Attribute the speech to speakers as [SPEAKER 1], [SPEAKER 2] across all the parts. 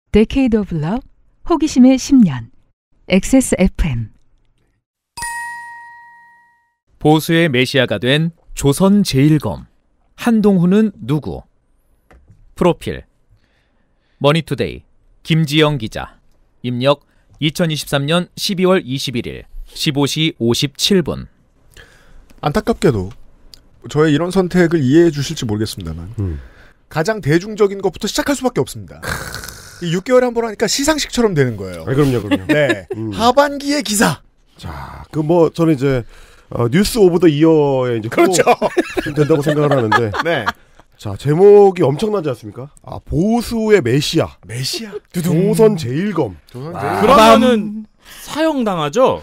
[SPEAKER 1] Decade of Love, 호기심의 10년, XSFM.
[SPEAKER 2] 보수의 메시아가 된 조선제일검. 한동훈은 누구? 프로필 머니투데이 김지영 기자. 입력 2023년 12월 21일 15시 57분.
[SPEAKER 3] 안타깝게도 저의 이런 선택을 이해해 주실지 모르겠습니다만 가장 대중적인 것부터 시작할 수밖에 없습니다. 6개월에 한 번 하니까 시상식처럼 되는 거예요.
[SPEAKER 4] 그럼요.
[SPEAKER 3] 네. 하반기의 기사.
[SPEAKER 4] 자, 저는 이제 뉴스 오브 더 이어에 이제
[SPEAKER 3] 그렇죠.
[SPEAKER 4] 된다고 생각을 하는데.
[SPEAKER 3] 네.
[SPEAKER 4] 자, 제목이 엄청나지 않습니까? 보수의 메시아. 조선제일검.
[SPEAKER 5] 그러면은 사형당하죠?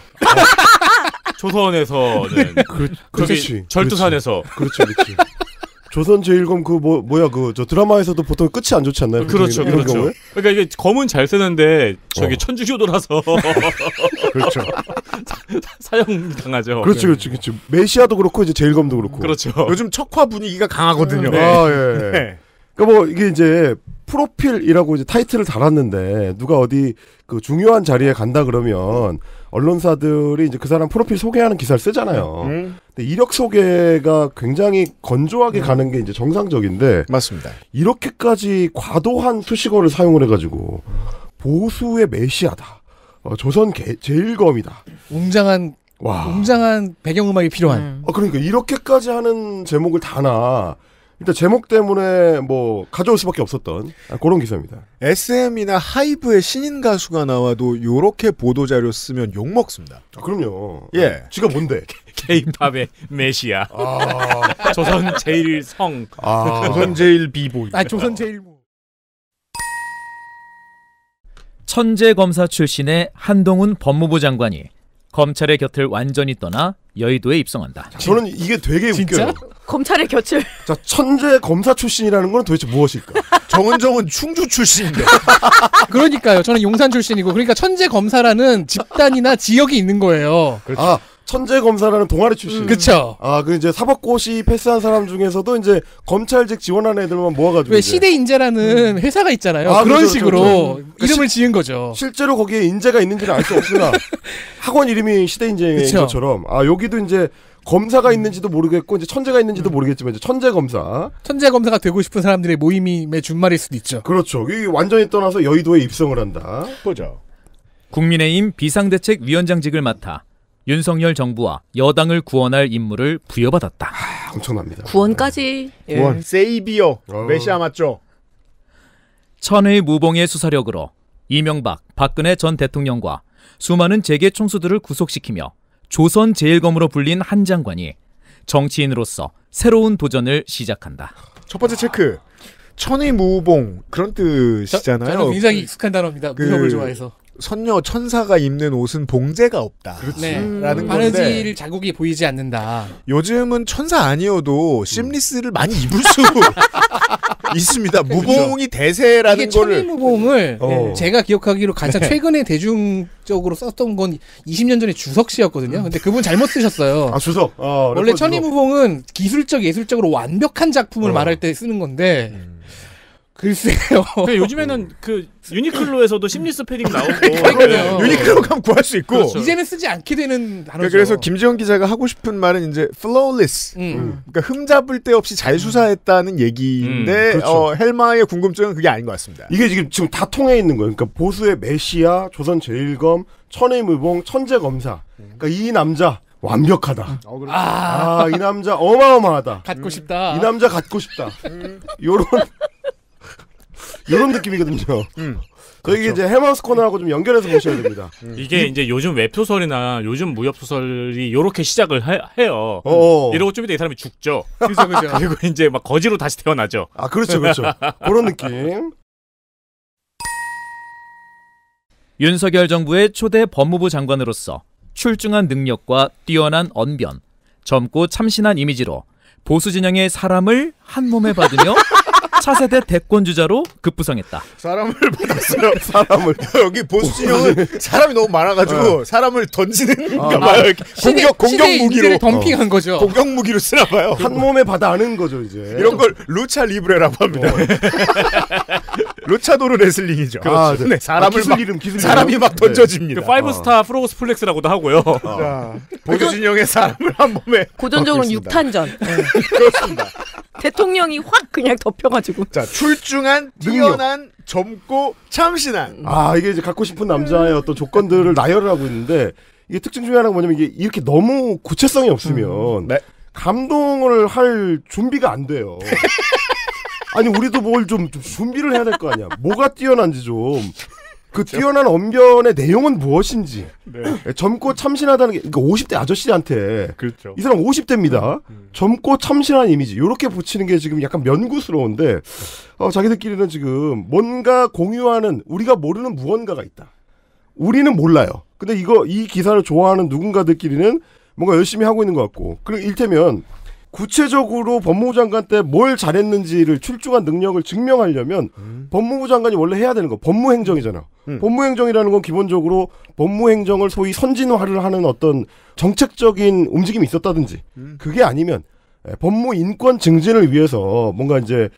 [SPEAKER 5] 조선에서는.
[SPEAKER 4] 그렇지.
[SPEAKER 5] 절두산에서.
[SPEAKER 4] 그렇지. 조선제일검 저 드라마에서도 보통 끝이 안 좋지 않나요?
[SPEAKER 5] 그렇죠.
[SPEAKER 4] 경우에?
[SPEAKER 5] 그러니까 이게 검은 잘 쓰는데 저기 천주교도라서.
[SPEAKER 4] 그렇죠.
[SPEAKER 5] 사형당하죠.
[SPEAKER 4] 그렇죠. 메시아도 그렇고 이제 제일검도 그렇고.
[SPEAKER 5] 그렇죠.
[SPEAKER 3] 요즘 척화 분위기가 강하거든요.
[SPEAKER 4] 네. 예.
[SPEAKER 3] 네.
[SPEAKER 4] 그러니까 이게 이제 프로필이라고 이제 타이틀을 달았는데 누가 어디 그 중요한 자리에 간다 그러면 언론사들이 이제 그 사람 프로필 소개하는 기사를 쓰잖아요. 근데 이력 소개가 굉장히 건조하게 가는 게 이제 정상적인데
[SPEAKER 3] 맞습니다.
[SPEAKER 4] 이렇게까지 과도한 수식어를 사용을 해가지고 보수의 메시아다. 조선 제일검이다.
[SPEAKER 6] 웅장한 배경음악이 필요한.
[SPEAKER 4] 그러니까 이렇게까지 하는 제목을 다나. 일단 제목 때문에 가져올 수밖에 없었던 그런 기사입니다.
[SPEAKER 3] SM이나 하이브의 신인 가수가 나와도 요렇게 보도자료 쓰면 욕먹습니다.
[SPEAKER 4] 그럼요.
[SPEAKER 3] 예.
[SPEAKER 4] 지가 뭔데?
[SPEAKER 5] K-팝의 메시아. 조선 제일 성.
[SPEAKER 3] 조선 제일 비보이.
[SPEAKER 6] 조선 제일무.
[SPEAKER 2] 천재 검사 출신의 한동훈 법무부 장관이 검찰의 곁을 완전히 떠나 여의도에 입성한다.
[SPEAKER 4] 저는 이게 되게 웃겨요.
[SPEAKER 7] 검찰의 곁을.
[SPEAKER 4] 자, 천재 검사 출신이라는 건 도대체 무엇일까?
[SPEAKER 3] 정은정은 충주 출신인데.
[SPEAKER 6] 그러니까요. 저는 용산 출신이고. 그러니까 천재 검사라는 집단이나 지역이 있는 거예요.
[SPEAKER 4] 그렇죠. 천재 검사라는 동아리 출신.
[SPEAKER 6] 그렇죠.
[SPEAKER 4] 그 이제 사법고시 패스한 사람 중에서도 이제 검찰직 지원하는 애들만 모아가지고.
[SPEAKER 6] 왜 시대 인재라는 회사가 있잖아요. 그런
[SPEAKER 4] 그렇죠,
[SPEAKER 6] 식으로
[SPEAKER 4] 그렇죠.
[SPEAKER 6] 이름을 지은 거죠.
[SPEAKER 4] 실제로 거기에 인재가 있는지는 알 수 없으나 학원 이름이 시대 인재인
[SPEAKER 6] 그쵸.
[SPEAKER 4] 것처럼 여기도 이제 검사가 있는지도 모르겠고 이제 천재가 있는지도 모르겠지만 이제 천재 검사.
[SPEAKER 6] 천재 검사가 되고 싶은 사람들의 모임의 준말일 수도 있죠.
[SPEAKER 4] 그렇죠. 이 완전히 떠나서 여의도에 입성을 한다.
[SPEAKER 3] 보죠.
[SPEAKER 2] 국민의힘 비상대책위원장직을 맡아 윤석열 정부와 여당을 구원할 임무를 부여받았다.
[SPEAKER 4] 엄청납니다.
[SPEAKER 7] 구원까지.
[SPEAKER 3] 구원. 세이비어. 메시아 맞죠?
[SPEAKER 2] 천의 무봉의 수사력으로 이명박, 박근혜 전 대통령과 수많은 재계 총수들을 구속시키며 조선제일검으로 불린 한 장관이 정치인으로서 새로운 도전을 시작한다.
[SPEAKER 3] 첫 번째 체크. 천의 무봉 그런 뜻이잖아요.
[SPEAKER 6] 저는 굉장히 익숙한 단어입니다. 무협을 좋아해서.
[SPEAKER 3] 선녀 천사가 입는 옷은 봉제가 없다.
[SPEAKER 6] 네.
[SPEAKER 3] 라는
[SPEAKER 6] 바느질
[SPEAKER 3] 건데
[SPEAKER 6] 자국이 보이지 않는다.
[SPEAKER 3] 요즘은 천사 아니어도 심리스를 많이 입을 수 있습니다. 무봉이 대세라는
[SPEAKER 6] 이게
[SPEAKER 3] 거를
[SPEAKER 6] 천의무봉을 제가 기억하기로 가장 최근에 대중적으로 썼던 건 20년 전에 주석 씨였거든요. 근데 그분 잘못 쓰셨어요.
[SPEAKER 4] 주석.
[SPEAKER 6] 원래 천의무봉은 기술적 예술적으로 완벽한 작품을 말할 때 쓰는 건데 글쎄요.
[SPEAKER 5] 요즘에는 그 유니클로에서도 심리스 패딩 나오고
[SPEAKER 3] 유니클로 가면 구할 수 있고
[SPEAKER 6] 그렇죠. 이제는 쓰지 않게 되는 단어죠.
[SPEAKER 3] 그래서 김지영 기자가 하고 싶은 말은 이제 flawless. 그러니까 흠잡을 데 없이 잘 수사했다는 얘기인데
[SPEAKER 4] 그렇죠.
[SPEAKER 3] 헬마의 궁금증은 그게 아닌 것 같습니다.
[SPEAKER 4] 이게 지금 다 통해 있는 거예요. 그러니까 보수의 메시아, 조선제일검, 천의무봉, 천재검사. 그러니까 이 남자 완벽하다. 이 남자 어마어마하다.
[SPEAKER 6] 갖고 싶다.
[SPEAKER 4] 이 남자 갖고 싶다. 요런 느낌이거든요. 저희 이제 해마우스 코너하고 좀 연결해서 보셔야 됩니다.
[SPEAKER 5] 이게 이제 요즘 웹소설이나 요즘 무협소설이 요렇게 시작을 해요. 이러고 좀 이따 이 사람이 죽죠.
[SPEAKER 6] 그죠.
[SPEAKER 5] 그리고 이제 막 거지로 다시 태어나죠.
[SPEAKER 4] 그렇죠. 그런 느낌.
[SPEAKER 2] 윤석열 정부의 초대 법무부 장관으로서 출중한 능력과 뛰어난 언변, 젊고 참신한 이미지로 보수 진영의 사람을 한 몸에 받으며 차세대 대권주자로 급부상했다.
[SPEAKER 3] 사람을 받았어요. 사람을. 여기 보수 진영은 사람이 너무 많아가지고 사람을 던지는 봐요. 공격 무기로
[SPEAKER 6] 덤핑한 거죠.
[SPEAKER 3] 공격 무기로 쓰나 봐요.
[SPEAKER 4] 한 몸에 받아 안은 거죠 이제.
[SPEAKER 3] 이런 걸 루차 리브레라고 합니다. 루차도르 레슬링이죠.
[SPEAKER 4] 네.
[SPEAKER 3] 사람을
[SPEAKER 4] 기술 이름.
[SPEAKER 3] 사람이 막 던져집니다.
[SPEAKER 5] 그 5스타 프로그스 플렉스라고도 하고요.
[SPEAKER 3] 자, 보조진영의 사람을 한 몸에
[SPEAKER 7] 고전적으로
[SPEAKER 3] 있습니다.
[SPEAKER 7] 6탄전.
[SPEAKER 3] 그렇습니다.
[SPEAKER 7] 대통령이 확 그냥 덮여가지고.
[SPEAKER 3] 자, 출중한, 뛰어난, 젊고 참신한.
[SPEAKER 4] 이게 이제 갖고 싶은 남자의 어떤 조건들을 나열을 하고 있는데 이게 특징 중에 하나가 뭐냐면 이게 이렇게 너무 구체성이 없으면
[SPEAKER 3] 네.
[SPEAKER 4] 감동을 할 준비가 안 돼요. 아니 우리도 뭘 좀 준비를 해야 될 거 아니야. 뭐가 뛰어난지 좀. 그 뛰어난 언변의 내용은 무엇인지.
[SPEAKER 3] 네.
[SPEAKER 4] 젊고 참신하다는 게 그러니까 50대 아저씨한테
[SPEAKER 3] 그렇죠.
[SPEAKER 4] 이 사람 50대입니다. 젊고 참신한 이미지 이렇게 붙이는 게 지금 약간 면구스러운데 자기들끼리는 지금 뭔가 공유하는 우리가 모르는 무언가가 있다. 우리는 몰라요. 근데 이 기사를 좋아하는 누군가들끼리는 뭔가 열심히 하고 있는 것 같고 그리고 일테면 구체적으로 법무부 장관 때 뭘 잘했는지를 출중한 능력을 증명하려면 법무부 장관이 원래 해야 되는 거 법무행정이잖아. 법무행정이라는 건 기본적으로 법무행정을 소위 선진화를 하는 어떤 정책적인 움직임이 있었다든지 그게 아니면 법무인권 증진을 위해서 뭔가 이제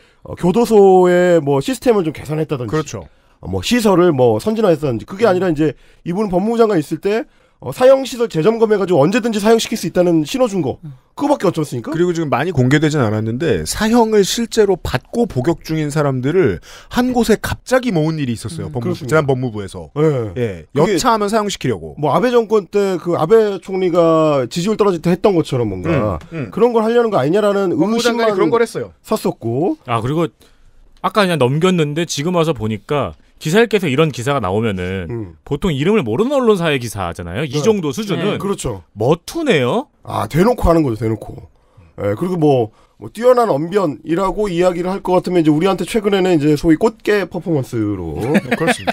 [SPEAKER 4] 교도소의 뭐 시스템을 좀 개선했다든지
[SPEAKER 3] 그렇죠.
[SPEAKER 4] 뭐 시설을 뭐 선진화했다든지 그게 아니라 이제 이분은 법무부 장관 있을 때 사형시설 재점검해가지고 언제든지 사형시킬 수 있다는 신호 준 거. 그거밖에 없었으니까.
[SPEAKER 3] 그리고 지금 많이 공개되진 않았는데 사형을 실제로 받고 복역 중인 사람들을 한 곳에 갑자기 모은 일이 있었어요. 지난 법무부에서.
[SPEAKER 4] 네.
[SPEAKER 3] 예. 여차하면 사형시키려고.
[SPEAKER 4] 뭐 아베 정권 때 그 아베 총리가 지지율 떨어질 때 했던 것처럼 뭔가 그런 걸 하려는 거 아니냐라는 의문심만
[SPEAKER 3] 그런 걸 했어요.
[SPEAKER 4] 샀었고.
[SPEAKER 5] 그리고 아까 그냥 넘겼는데 지금 와서 보니까 기사 읽기에서 이런 기사가 나오면은 보통 이름을 모르는 언론사의 기사잖아요. 이 정도 수준은.
[SPEAKER 4] 그렇죠.
[SPEAKER 5] 머투네요.
[SPEAKER 4] 대놓고 하는 거죠. 대놓고. 그리고 뭐 뛰어난 언변이라고 이야기를 할 것 같으면 이제 우리한테 최근에는 이제 소위 꽃게 퍼포먼스로
[SPEAKER 3] 그렇습니다.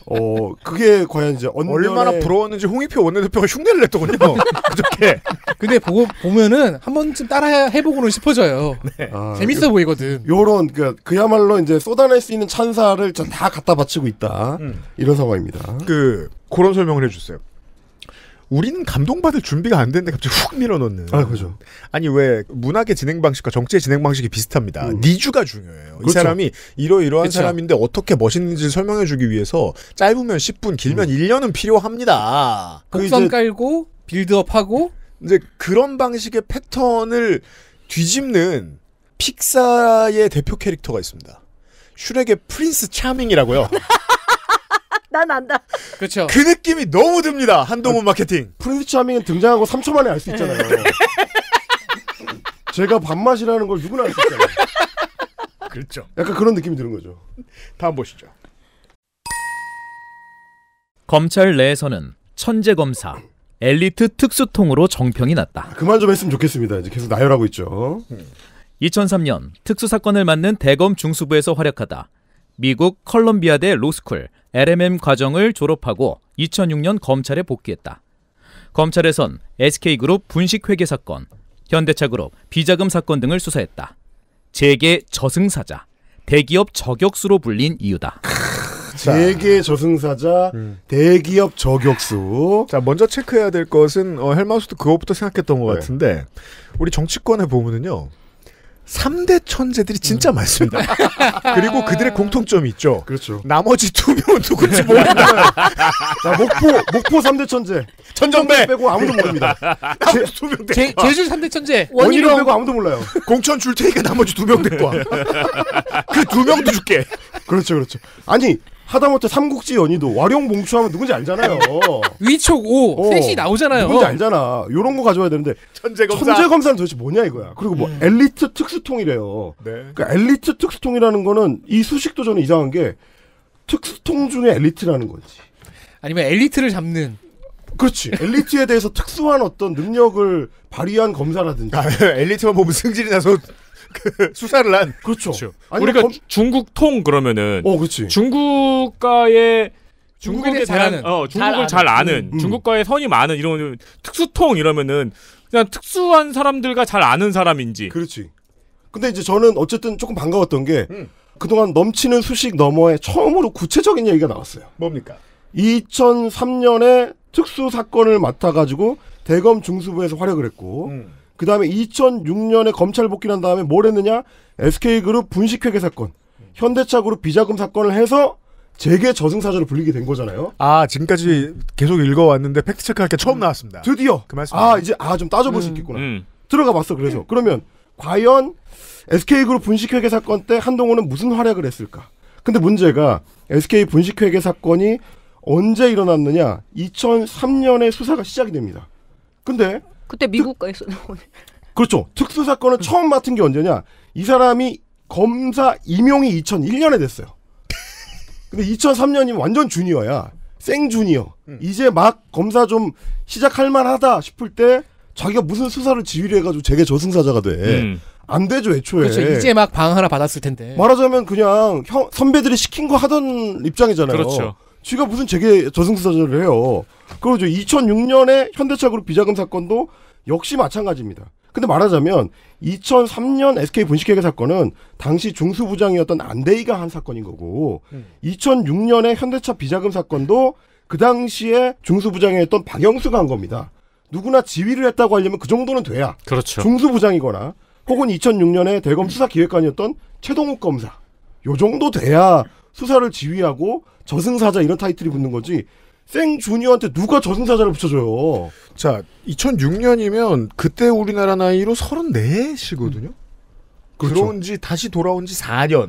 [SPEAKER 4] 그게 과연 이제
[SPEAKER 3] 얼마나 부러웠는지 홍익표 원내대표가 흉내를 냈더군요. 그저께.
[SPEAKER 6] 근데 보면은 한 번쯤 따라 해보고는 싶어져요. 네. 재밌어 보이거든.
[SPEAKER 4] 요런 그야말로 이제 쏟아낼 수 있는 찬사를 전 다 갖다 바치고 있다. 이런 상황입니다.
[SPEAKER 3] 그런 설명을 해주세요. 우리는 감동받을 준비가 안 됐는데 갑자기 훅 밀어넣는.
[SPEAKER 4] 그죠.
[SPEAKER 3] 아니 왜 문학의 진행 방식과 정치의 진행 방식이 비슷합니다. 니주가 중요해요.
[SPEAKER 4] 그렇죠.
[SPEAKER 3] 이 사람이 이러이러한
[SPEAKER 6] 그렇죠.
[SPEAKER 3] 사람인데 어떻게 멋있는지를 설명해주기 위해서 짧으면 10분, 길면 1년은 필요합니다.
[SPEAKER 6] 곡선 깔고 빌드업하고
[SPEAKER 3] 이제 그런 방식의 패턴을 뒤집는 픽사의 대표 캐릭터가 있습니다. 슈렉의 프린스 차밍이라고요.
[SPEAKER 7] 난 안다.
[SPEAKER 6] 그렇죠.
[SPEAKER 3] 그 느낌이 너무 듭니다. 한동훈 마케팅.
[SPEAKER 4] 프린스 차밍은 등장하고 3초 만에 알 수 있잖아요. 제가 밥맛이라는 걸 누구나 알 수 있잖아요.
[SPEAKER 3] 그렇죠.
[SPEAKER 4] 약간 그런 느낌이 드는 거죠.
[SPEAKER 3] 다음 보시죠.
[SPEAKER 2] 검찰 내에서는 천재검사, 엘리트 특수통으로 정평이 났다.
[SPEAKER 4] 그만 좀 했으면 좋겠습니다. 이제 계속 나열하고 있죠.
[SPEAKER 2] 2003년 특수사건을 맡는 대검 중수부에서 활약하다 미국 컬럼비아대 로스쿨 LMM 과정을 졸업하고 2006년 검찰에 복귀했다. 검찰에선 SK그룹 분식회계 사건, 현대차그룹 비자금 사건 등을 수사했다. 재계 저승사자, 대기업 저격수로 불린 이유다.
[SPEAKER 4] 재계 저승사자, 대기업 저격수.
[SPEAKER 3] 자, 먼저 체크해야 될 것은 헬마우스도 그것부터 생각했던 것 같은데 우리 정치권에 보면은요. 3대 천재들이 진짜 많습니다. 그리고 그들의 공통점이 있죠.
[SPEAKER 4] 그렇죠.
[SPEAKER 3] 나머지 2명은 누군지 모른다.
[SPEAKER 4] 자, 목포 3대 천재.
[SPEAKER 3] 천정배
[SPEAKER 4] 빼고 아무도 모릅니다.
[SPEAKER 3] 나머지 2명 데리고 와.
[SPEAKER 6] 제주 3대 천재.
[SPEAKER 4] 원희룡 빼고 아무도 몰라요.
[SPEAKER 3] 공천 줄 테니까 나머지 2명 데리고 와. 그 2명도 줄게.
[SPEAKER 4] 그렇죠. 아니 하다못해 삼국지 연희도 와룡 봉추하면 누군지 알잖아요.
[SPEAKER 6] 위촉 5 셋이 나오잖아요.
[SPEAKER 4] 누군지 알잖아. 요런 거 가져와야 되는데 천재검사는 도대체 뭐냐 이거야. 그리고 뭐 엘리트 특수통이래요.
[SPEAKER 3] 네.
[SPEAKER 4] 그러니까 엘리트 특수통이라는 거는 이 수식도 저는 이상한 게 특수통 중에 엘리트라는 거지.
[SPEAKER 6] 아니면 엘리트를 잡는.
[SPEAKER 4] 그렇지. 엘리트에 대해서 특수한 어떤 능력을 발휘한 검사라든지.
[SPEAKER 3] 엘리트만 보면 승질이 나서 수사를 한.
[SPEAKER 4] 그렇죠.
[SPEAKER 5] 우리가 중국통 그러면은
[SPEAKER 4] 그렇지.
[SPEAKER 5] 중국과의
[SPEAKER 6] 중국에 대한
[SPEAKER 5] 중국을 잘 아는 중국과의 선이 많은 이런 특수통 이러면은 그냥 특수한 사람들과 잘 아는 사람인지.
[SPEAKER 4] 그렇지. 근데 이제 저는 어쨌든 조금 반가웠던 게 그동안 넘치는 수식 너머에 처음으로 구체적인 얘기가 나왔어요.
[SPEAKER 3] 뭡니까?
[SPEAKER 4] 2003년에 특수 사건을 맡아가지고 대검 중수부에서 활약을 했고 그 다음에 2006년에 검찰 복귀한 다음에 뭘 했느냐? SK그룹 분식회계 사건. 현대차 그룹 비자금 사건을 해서 재계 저승사자로 불리게 된 거잖아요.
[SPEAKER 3] 아, 지금까지 계속 읽어왔는데 팩트체크할 게 처음 나왔습니다.
[SPEAKER 4] 드디어
[SPEAKER 3] 그 말씀.
[SPEAKER 4] 이제 좀 따져볼 수 있겠구나. 들어가 봤어. 그래서 그러면 과연 SK그룹 분식회계 사건 때 한동훈은 무슨 활약을 했을까? 근데 문제가 SK 분식회계 사건이 언제 일어났느냐? 2003년에 수사가 시작이 됩니다. 근데
[SPEAKER 7] 그때 미국가에서 나오네.
[SPEAKER 4] 그렇죠. 특수 사건을 처음 맡은 게 언제냐? 이 사람이 검사 임용이 2001년에 됐어요. 근데 2003년이면 완전 주니어야. 생 주니어. 이제 막 검사 좀 시작할 만하다 싶을 때 자기가 무슨 수사를 지휘를 해가지고 재계 저승사자가 돼. 안 되죠, 애초에.
[SPEAKER 6] 그렇죠. 이제 막 방 하나 받았을 텐데.
[SPEAKER 4] 말하자면 그냥 선배들이 시킨 거 하던 입장이잖아요.
[SPEAKER 5] 그렇죠.
[SPEAKER 4] 지가 무슨 재계 저승사자를 해요. 그러죠. 2006년에 현대차그룹 비자금 사건도 역시 마찬가지입니다. 근데 말하자면 2003년 SK 분식회계 사건은 당시 중수부장이었던 안대희가 한 사건인 거고 2006년에 현대차 비자금 사건도 그 당시에 중수부장이었던 박영수가 한 겁니다. 누구나 지휘를 했다고 하려면 그 정도는 돼야.
[SPEAKER 5] 그렇죠.
[SPEAKER 4] 중수부장이거나 혹은 2006년에 대검 수사기획관이었던 최동욱 검사. 요 정도 돼야 수사를 지휘하고 저승사자 이런 타이틀이 붙는 거지. 생 주니어한테 누가 저승사자를 붙여줘요.
[SPEAKER 3] 자, 2006년이면 그때 우리나라 나이로 34시거든요.
[SPEAKER 4] 그렇죠.
[SPEAKER 3] 들어온 지 다시 돌아온 지 4년.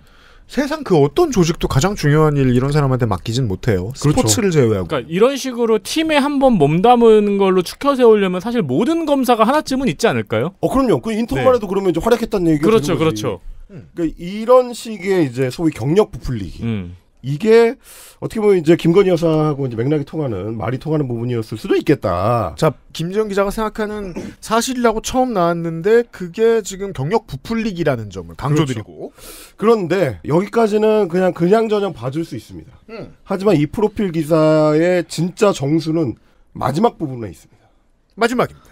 [SPEAKER 3] 세상 그 어떤 조직도 가장 중요한 일 이런 사람한테 맡기진 못해요. 스포츠를 제외하고.
[SPEAKER 5] 그러니까 이런 식으로 팀에 한번 몸담은 걸로 추켜 세우려면 사실 모든 검사가 하나쯤은 있지 않을까요?
[SPEAKER 4] 그럼요. 그 인턴만 해도 그러면 이제 활약했다는 얘기가
[SPEAKER 5] 그렇죠,
[SPEAKER 4] 되는 거지.
[SPEAKER 5] 그렇죠.
[SPEAKER 4] 그러니까 이런 식의 이제 소위 경력 부풀리기. 이게 어떻게 보면 이제 김건희 여사하고 이제 맥락이 통하는 말이 통하는 부분이었을 수도 있겠다.
[SPEAKER 3] 자, 김지영 기자가 생각하는 사실이라고 처음 나왔는데 그게 지금 경력 부풀리기라는 점을 강조드리고.
[SPEAKER 4] 그렇죠. 그런데 여기까지는 그냥저냥 봐줄 수 있습니다. 하지만 이 프로필 기사의 진짜 정수는 마지막 부분에 있습니다.
[SPEAKER 3] 마지막입니다.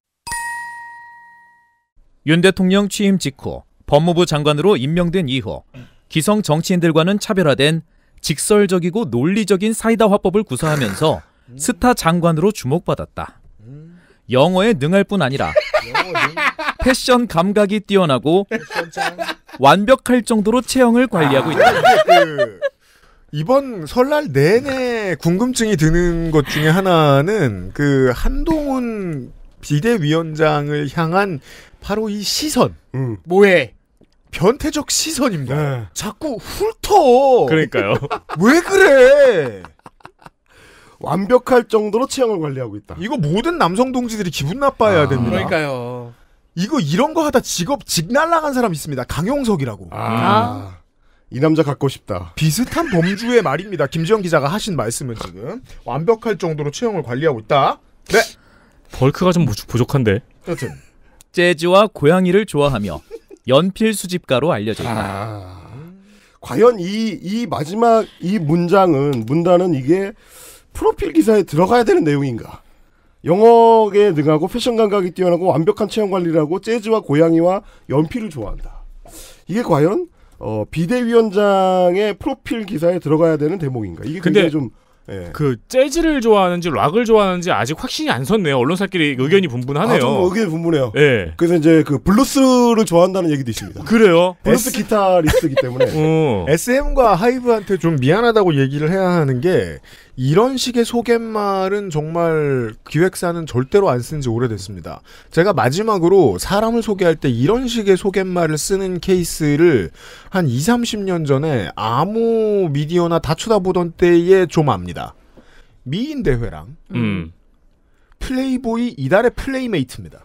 [SPEAKER 2] 윤 대통령 취임 직후 법무부 장관으로 임명된 이후 기성 정치인들과는 차별화된 직설적이고 논리적인 사이다 화법을 구사하면서 스타 장관으로 주목받았다. 영어에 능할 뿐 아니라 패션 감각이 뛰어나고 완벽할 정도로 체형을 관리하고 있다.
[SPEAKER 3] 이번 설날 내내 궁금증이 드는 것 중에 하나는 그 한동훈 비대위원장을 향한 바로 이 시선.
[SPEAKER 6] 뭐해?
[SPEAKER 3] 변태적 시선입니다. 네. 자꾸 훑어.
[SPEAKER 5] 그러니까요.
[SPEAKER 3] 왜 그래?
[SPEAKER 4] 완벽할 정도로 체형을 관리하고 있다.
[SPEAKER 3] 이거 모든 남성 동지들이 기분 나빠야 됩니다.
[SPEAKER 6] 그러니까요.
[SPEAKER 3] 이거 이런 거 하다 직 날라간 사람 있습니다. 강용석이라고.
[SPEAKER 4] 이 남자 갖고 싶다.
[SPEAKER 3] 비슷한 범주의 말입니다. 김지영 기자가 하신 말씀은 지금 완벽할 정도로 체형을 관리하고 있다. 네.
[SPEAKER 5] 벌크가 좀 부족한데.
[SPEAKER 3] 여튼
[SPEAKER 2] 재즈와 고양이를 좋아하며 연필 수집가로 알려져 있다.
[SPEAKER 4] 과연 이 마지막 이 문단은 이게 프로필 기사에 들어가야 되는 내용인가? 영어에 능하고 패션 감각이 뛰어나고 완벽한 체형 관리를 하고 재즈와 고양이와 연필을 좋아한다. 이게 과연 비대위원장의 프로필 기사에 들어가야 되는 대목인가? 이게 굉장히 좀
[SPEAKER 5] 그 재즈를 좋아하는지 락을 좋아하는지 아직 확신이 안 섰네요. 언론사끼리 의견이 분분하네요.
[SPEAKER 4] 좀 의견이 분분해요.
[SPEAKER 5] 네.
[SPEAKER 4] 그래서 이제 그 블루스를 좋아한다는 얘기도 있습니다.
[SPEAKER 5] 그래요?
[SPEAKER 4] 블루스 기타리스트이기 때문에.
[SPEAKER 3] SM과 하이브한테 좀 미안하다고 얘기를 해야 하는 게 이런 식의 소개말은 정말 기획사는 절대로 안 쓴 지 오래됐습니다. 제가 마지막으로 사람을 소개할 때 이런 식의 소개말을 쓰는 케이스를 한 20, 30년 전에 아무 미디어나 다 쳐다보던 때에 좀 압니다. 미인 대회랑 플레이보이 이달의 플레이메이트입니다.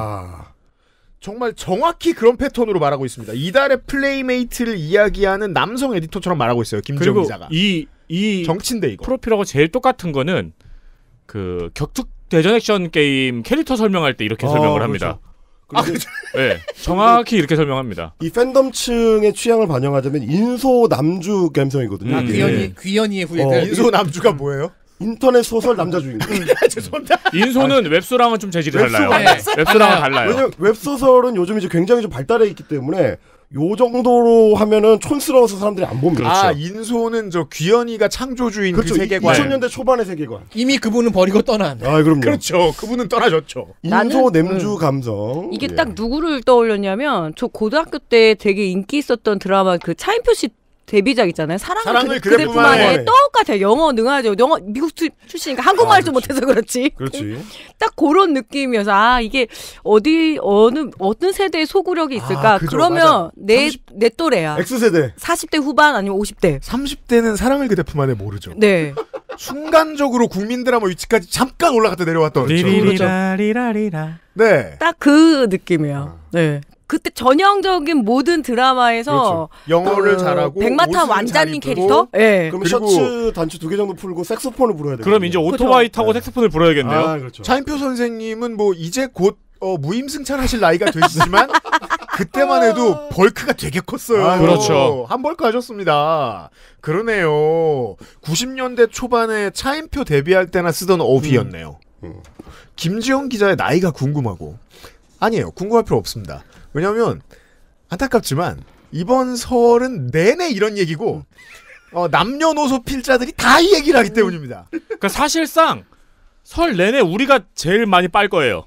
[SPEAKER 3] 정말 정확히 그런 패턴으로 말하고 있습니다. 이달의 플레이메이트를 이야기하는 남성 에디터처럼 말하고 있어요. 김지영 기자가.
[SPEAKER 5] 이
[SPEAKER 3] 정치인데 이거.
[SPEAKER 5] 프로필하고 제일 똑같은 거는 그 격투 대전 액션 게임 캐릭터 설명할 때 이렇게 설명을 합니다.
[SPEAKER 4] 그렇죠.
[SPEAKER 5] 네, 정확히 이렇게 설명합니다.
[SPEAKER 4] 이 팬덤층의 취향을 반영하자면 인소 남주 감성이거든요.
[SPEAKER 6] 귀연이의 후예들.
[SPEAKER 3] 인소 남주가 뭐예요?
[SPEAKER 4] 인터넷 소설 남자 주인공.
[SPEAKER 3] 죄송합니다.
[SPEAKER 5] 인소는 웹소랑은 좀 재질이 달라요. 웹소랑은 달라요.
[SPEAKER 4] 왜냐면 웹소설은 요즘 이제 굉장히 좀 발달해 있기 때문에 요 정도로 하면은 촌스러워서 사람들이 안 봅니다.
[SPEAKER 3] 아, 인소는 저 귀현이가 창조주인
[SPEAKER 4] 그렇죠.
[SPEAKER 3] 그 세계관.
[SPEAKER 4] 2000년대 초반의 세계관.
[SPEAKER 6] 이미 그분은 버리고 떠난.
[SPEAKER 4] 아, 그럼요.
[SPEAKER 3] 그렇죠. 그분은 떠나졌죠.
[SPEAKER 4] 인소 냄주 감성.
[SPEAKER 7] 이게 딱 누구를 떠올렸냐면 저 고등학교 때 되게 인기 있었던 드라마 그 차인표 씨 데뷔작 있잖아요. 사랑을 그대뿐만 해. 똑같아요. 영어 능하죠. 영어 미국 출신이니까 한국말 좀 못해서 그렇지.
[SPEAKER 4] 그렇지.
[SPEAKER 7] 딱 그런 느낌이어서 아 이게 어떤 세대의 소구력이 있을까? 그러면 내 또래야.
[SPEAKER 4] X세대.
[SPEAKER 7] 40대 후반 아니면 50대.
[SPEAKER 3] 30대는 사랑을 그대뿐만 해 모르죠.
[SPEAKER 7] 네.
[SPEAKER 3] 순간적으로 국민 드라마 위치까지 잠깐 올라갔다 내려왔던
[SPEAKER 5] 리리리라리라리라.
[SPEAKER 3] 네.
[SPEAKER 7] 딱 그 느낌이에요. 네. 그때 전형적인 모든 드라마에서
[SPEAKER 3] 그렇죠. 영어를 잘하고
[SPEAKER 7] 백마탄 완장님 캐릭터? 예.
[SPEAKER 4] 그럼 셔츠 단추 2개 정도 풀고 색소폰을 불어야 돼요.
[SPEAKER 5] 그럼 이제 오토바이 타고 색소폰을 불어야겠네요.
[SPEAKER 4] 아, 그렇죠.
[SPEAKER 3] 차인표 선생님은 뭐 이제 곧 무임승차하실 나이가 되시지만 그때만 해도 벌크가 되게 컸어요.
[SPEAKER 5] 아, 그렇죠.
[SPEAKER 3] 한 벌크 하셨습니다. 그러네요. 90년대 초반에 차인표 데뷔할 때나 쓰던 어휘였네요. 김지영 기자의 나이가 궁금하고 아니에요. 궁금할 필요 없습니다. 왜냐하면 안타깝지만 이번 설은 내내 이런 얘기고 남녀노소 필자들이 다 이 얘기를 하기 때문입니다.
[SPEAKER 5] 그러니까 사실상 설 내내 우리가 제일 많이 빨 거예요.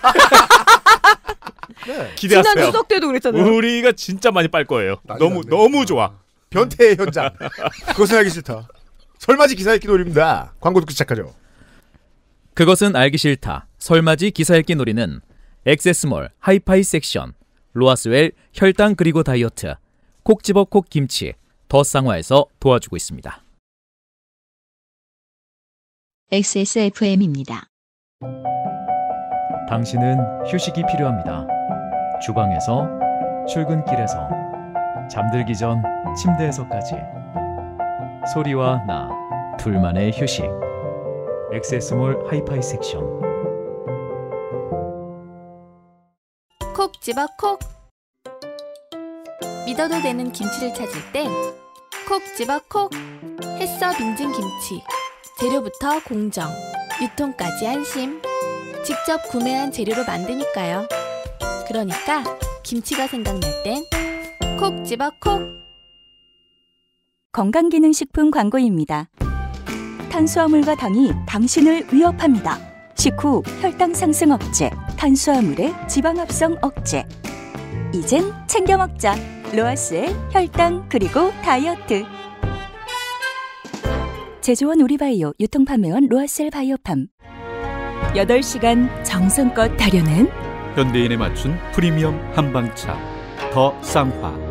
[SPEAKER 3] 네.
[SPEAKER 5] 기대하세요.
[SPEAKER 7] 지난 추석 때도 그랬잖아요.
[SPEAKER 5] 우리가 진짜 많이 빨 거예요. 너무 좋아.
[SPEAKER 3] 변태의 현장. 그것은 알기 싫다. 설맞이 기사 읽기 놀이입니다. 광고 듣고 시작하죠.
[SPEAKER 2] 그것은 알기 싫다. 설맞이 기사 읽기 놀이는 엑세스몰 하이파이 섹션, 로아스웰 혈당 그리고 다이어트, 콕 집어 콕 김치, 더 쌍화에서 도와주고 있습니다.
[SPEAKER 8] XSFM입니다.
[SPEAKER 2] 당신은 휴식이 필요합니다. 주방에서, 출근길에서, 잠들기 전 침대에서까지 소리와 나 둘만의 휴식. 엑세스몰 하이파이 сек션.
[SPEAKER 9] 콕 집어 콕. 믿어도 되는 김치를 찾을 땐 콕 집어 콕. 햇서 빙진 김치. 재료부터 공정, 유통까지 안심. 직접 구매한 재료로 만드니까요. 그러니까 김치가 생각날 땐 콕 집어 콕.
[SPEAKER 8] 건강기능식품 광고입니다. 탄수화물과 당이 당신을 위협합니다. 식후 혈당 상승 억제, 탄수화물의 지방 합성 억제. 이젠 챙겨 먹자. 로아스의 혈당 그리고 다이어트. 제조원 우리바이오, 유통판매원 로아셀 바이오팜. 8시간 정성껏 다려낸
[SPEAKER 10] 현대인에 맞춘 프리미엄 한방차 더 쌍화.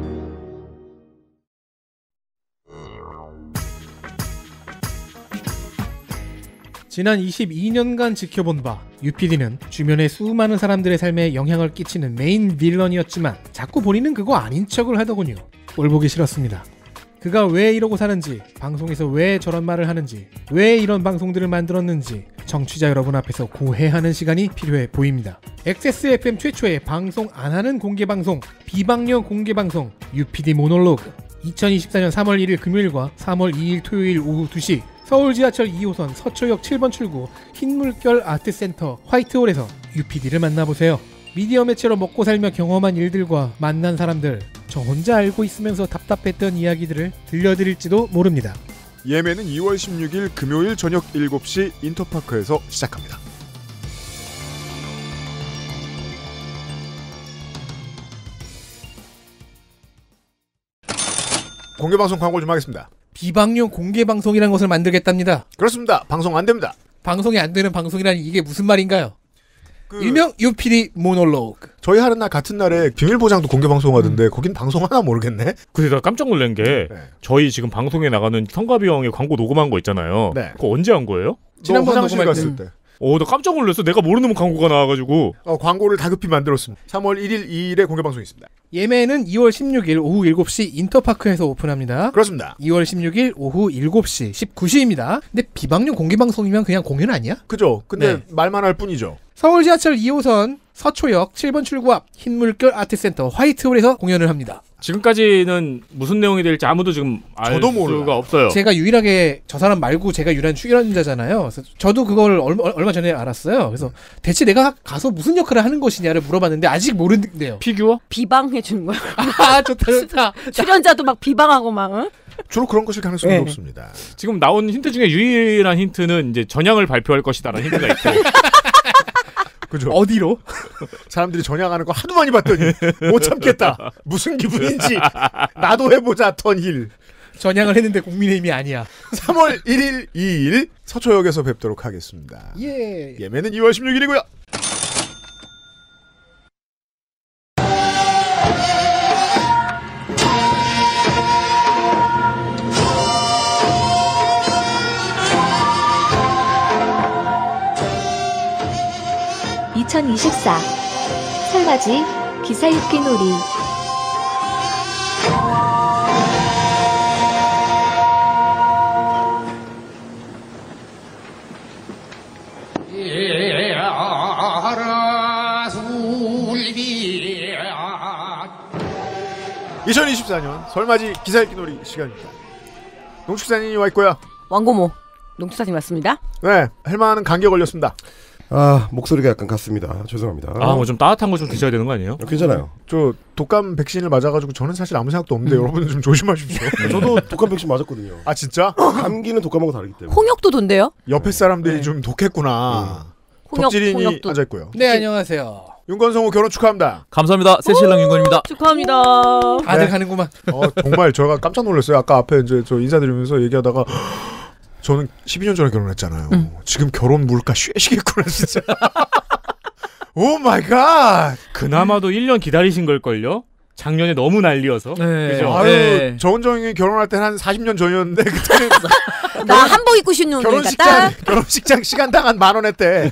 [SPEAKER 6] 지난 22년간 지켜본 바 UPD는 주변의 수많은 사람들의 삶에 영향을 끼치는 메인 빌런이었지만 자꾸 본인은 그거 아닌 척을 하더군요. 꼴보기 싫었습니다. 그가 왜 이러고 사는지, 방송에서 왜 저런 말을 하는지, 왜 이런 방송들을 만들었는지 청취자 여러분 앞에서 고해하는 시간이 필요해 보입니다. XSFM 최초의 방송 안 하는 공개방송, 비방용 공개방송 UPD 모놀로그. 2024년 3월 1일 금요일과 3월 2일 토요일 오후 2시 서울 지하철 2호선 서초역 7번 출구 흰물결 아트센터 화이트홀에서 UPD를 만나보세요. 미디어 매체로 먹고 살며 경험한 일들과 만난 사람들, 저 혼자 알고 있으면서 답답했던 이야기들을 들려드릴지도 모릅니다.
[SPEAKER 3] 예매는 2월 16일 금요일 저녁 7시 인터파크에서 시작합니다. 공개방송 광고 좀 하겠습니다.
[SPEAKER 6] 비방용 공개방송이라는 것을 만들겠답니다.
[SPEAKER 3] 그렇습니다. 방송 안 됩니다.
[SPEAKER 6] 방송이 안 되는 방송이라니 이게 무슨 말인가요? 일명 UPD 모놀로그.
[SPEAKER 3] 저희 하는 날 같은 날에 비밀보장도 공개방송하던데 거긴 방송 하나 모르겠네.
[SPEAKER 5] 근데 나 깜짝 놀란 게 저희 지금 방송에 나가는 성가비 형의 광고 녹음한 거 있잖아요.
[SPEAKER 3] 네.
[SPEAKER 5] 그거 언제 한 거예요?
[SPEAKER 3] 지난번 화장실 갔을 때.
[SPEAKER 5] 나 깜짝 놀랐어. 내가 모르는 광고가 나와가지고.
[SPEAKER 3] 광고를 다급히 만들었습니다. 3월 1일, 2일에 공개방송이 있습니다.
[SPEAKER 6] 예매는 2월 16일 오후 7시 인터파크에서 오픈합니다.
[SPEAKER 3] 그렇습니다.
[SPEAKER 6] 2월 16일 오후 7시 19시입니다. 근데 비방용 공개방송이면 그냥 공연 아니야?
[SPEAKER 3] 그죠. 근데
[SPEAKER 6] 네.
[SPEAKER 3] 말만 할 뿐이죠.
[SPEAKER 6] 서울 지하철 2호선 서초역 7번 출구 앞 흰물결 아트센터 화이트홀에서 공연을 합니다.
[SPEAKER 5] 지금까지는 무슨 내용이 될지 아무도 지금 알 수가 없어요.
[SPEAKER 6] 제가 유일하게 저 사람 말고 제가 유일한 출연자잖아요. 그래서 저도 그걸 얼마 전에 알았어요. 그래서 대체 내가 가서 무슨 역할을 하는 것이냐를 물어봤는데 아직 모르는데요.
[SPEAKER 5] 피규어?
[SPEAKER 7] 비방해 주는 거야.
[SPEAKER 6] 아 좋다.
[SPEAKER 7] 출연자도 막 비방하고 막. 응?
[SPEAKER 3] 주로 그런 것일 가능성이 높습니다.
[SPEAKER 5] 지금 나온 힌트 중에 유일한 힌트는 이제 전향을 발표할 것이다라는 힌트가 있고.
[SPEAKER 3] 그죠?
[SPEAKER 6] 어디로?
[SPEAKER 3] 사람들이 전향하는 거 하도 많이 봤더니 못 참겠다. 무슨 기분인지 나도 해보자. 턴힐.
[SPEAKER 6] 전향을 했는데 국민의힘이 아니야.
[SPEAKER 3] 3월 1일, 2일 서초역에서 뵙도록 하겠습니다.
[SPEAKER 6] 예.
[SPEAKER 3] 예매는 2월 16일이고요.
[SPEAKER 11] (2024) 설맞이 기사 읽기 놀이.
[SPEAKER 3] (2024년) 설맞이 기사 읽기 놀이 시간입니다. 농축사님이 와 있고요.
[SPEAKER 7] 왕고모 농축사님 왔습니다.
[SPEAKER 3] 네, 헬마는 감기에 걸렸습니다.
[SPEAKER 4] 아, 목소리가 약간 갔습니다. 죄송합니다.
[SPEAKER 5] 뭐 좀 따뜻한 거 좀 드셔야 되는 거 아니에요?
[SPEAKER 4] 괜찮아요.
[SPEAKER 3] 저 독감 백신을 맞아가지고 저는 사실 아무 생각도 없는데 여러분들 좀 조심하십시오.
[SPEAKER 4] 저도 독감 백신 맞았거든요.
[SPEAKER 3] 아 진짜?
[SPEAKER 4] 감기는 독감하고 다르기 때문에.
[SPEAKER 7] 홍역도 돈대요?
[SPEAKER 3] 옆에 사람들이 좀 독했구나. 덕질인이 앉아있고요.
[SPEAKER 6] 네, 안녕하세요.
[SPEAKER 3] 윤건성우 결혼 축하합니다.
[SPEAKER 2] 감사합니다. 새신랑 윤건입니다.
[SPEAKER 7] 축하합니다.
[SPEAKER 6] 아들 가는구만.
[SPEAKER 3] 정말 제가 깜짝 놀랐어요. 아까 앞에 이제 저 인사드리면서 얘기하다가 저는 12년 전에 결혼했잖아요. 지금 결혼 물가 쉐시겠구나 진짜. 오 마이 갓.
[SPEAKER 5] 그나마도 1년 기다리신 걸걸요? 작년에 너무 난리여서.
[SPEAKER 2] 네.
[SPEAKER 5] 그죠?
[SPEAKER 3] 아유,
[SPEAKER 2] 네.
[SPEAKER 3] 정은정이 결혼할 때는 한 40년 전이었는데 그때는
[SPEAKER 7] 나 한복 입고 싶는
[SPEAKER 3] 결혼식장 시간당 한 10,000원 했대.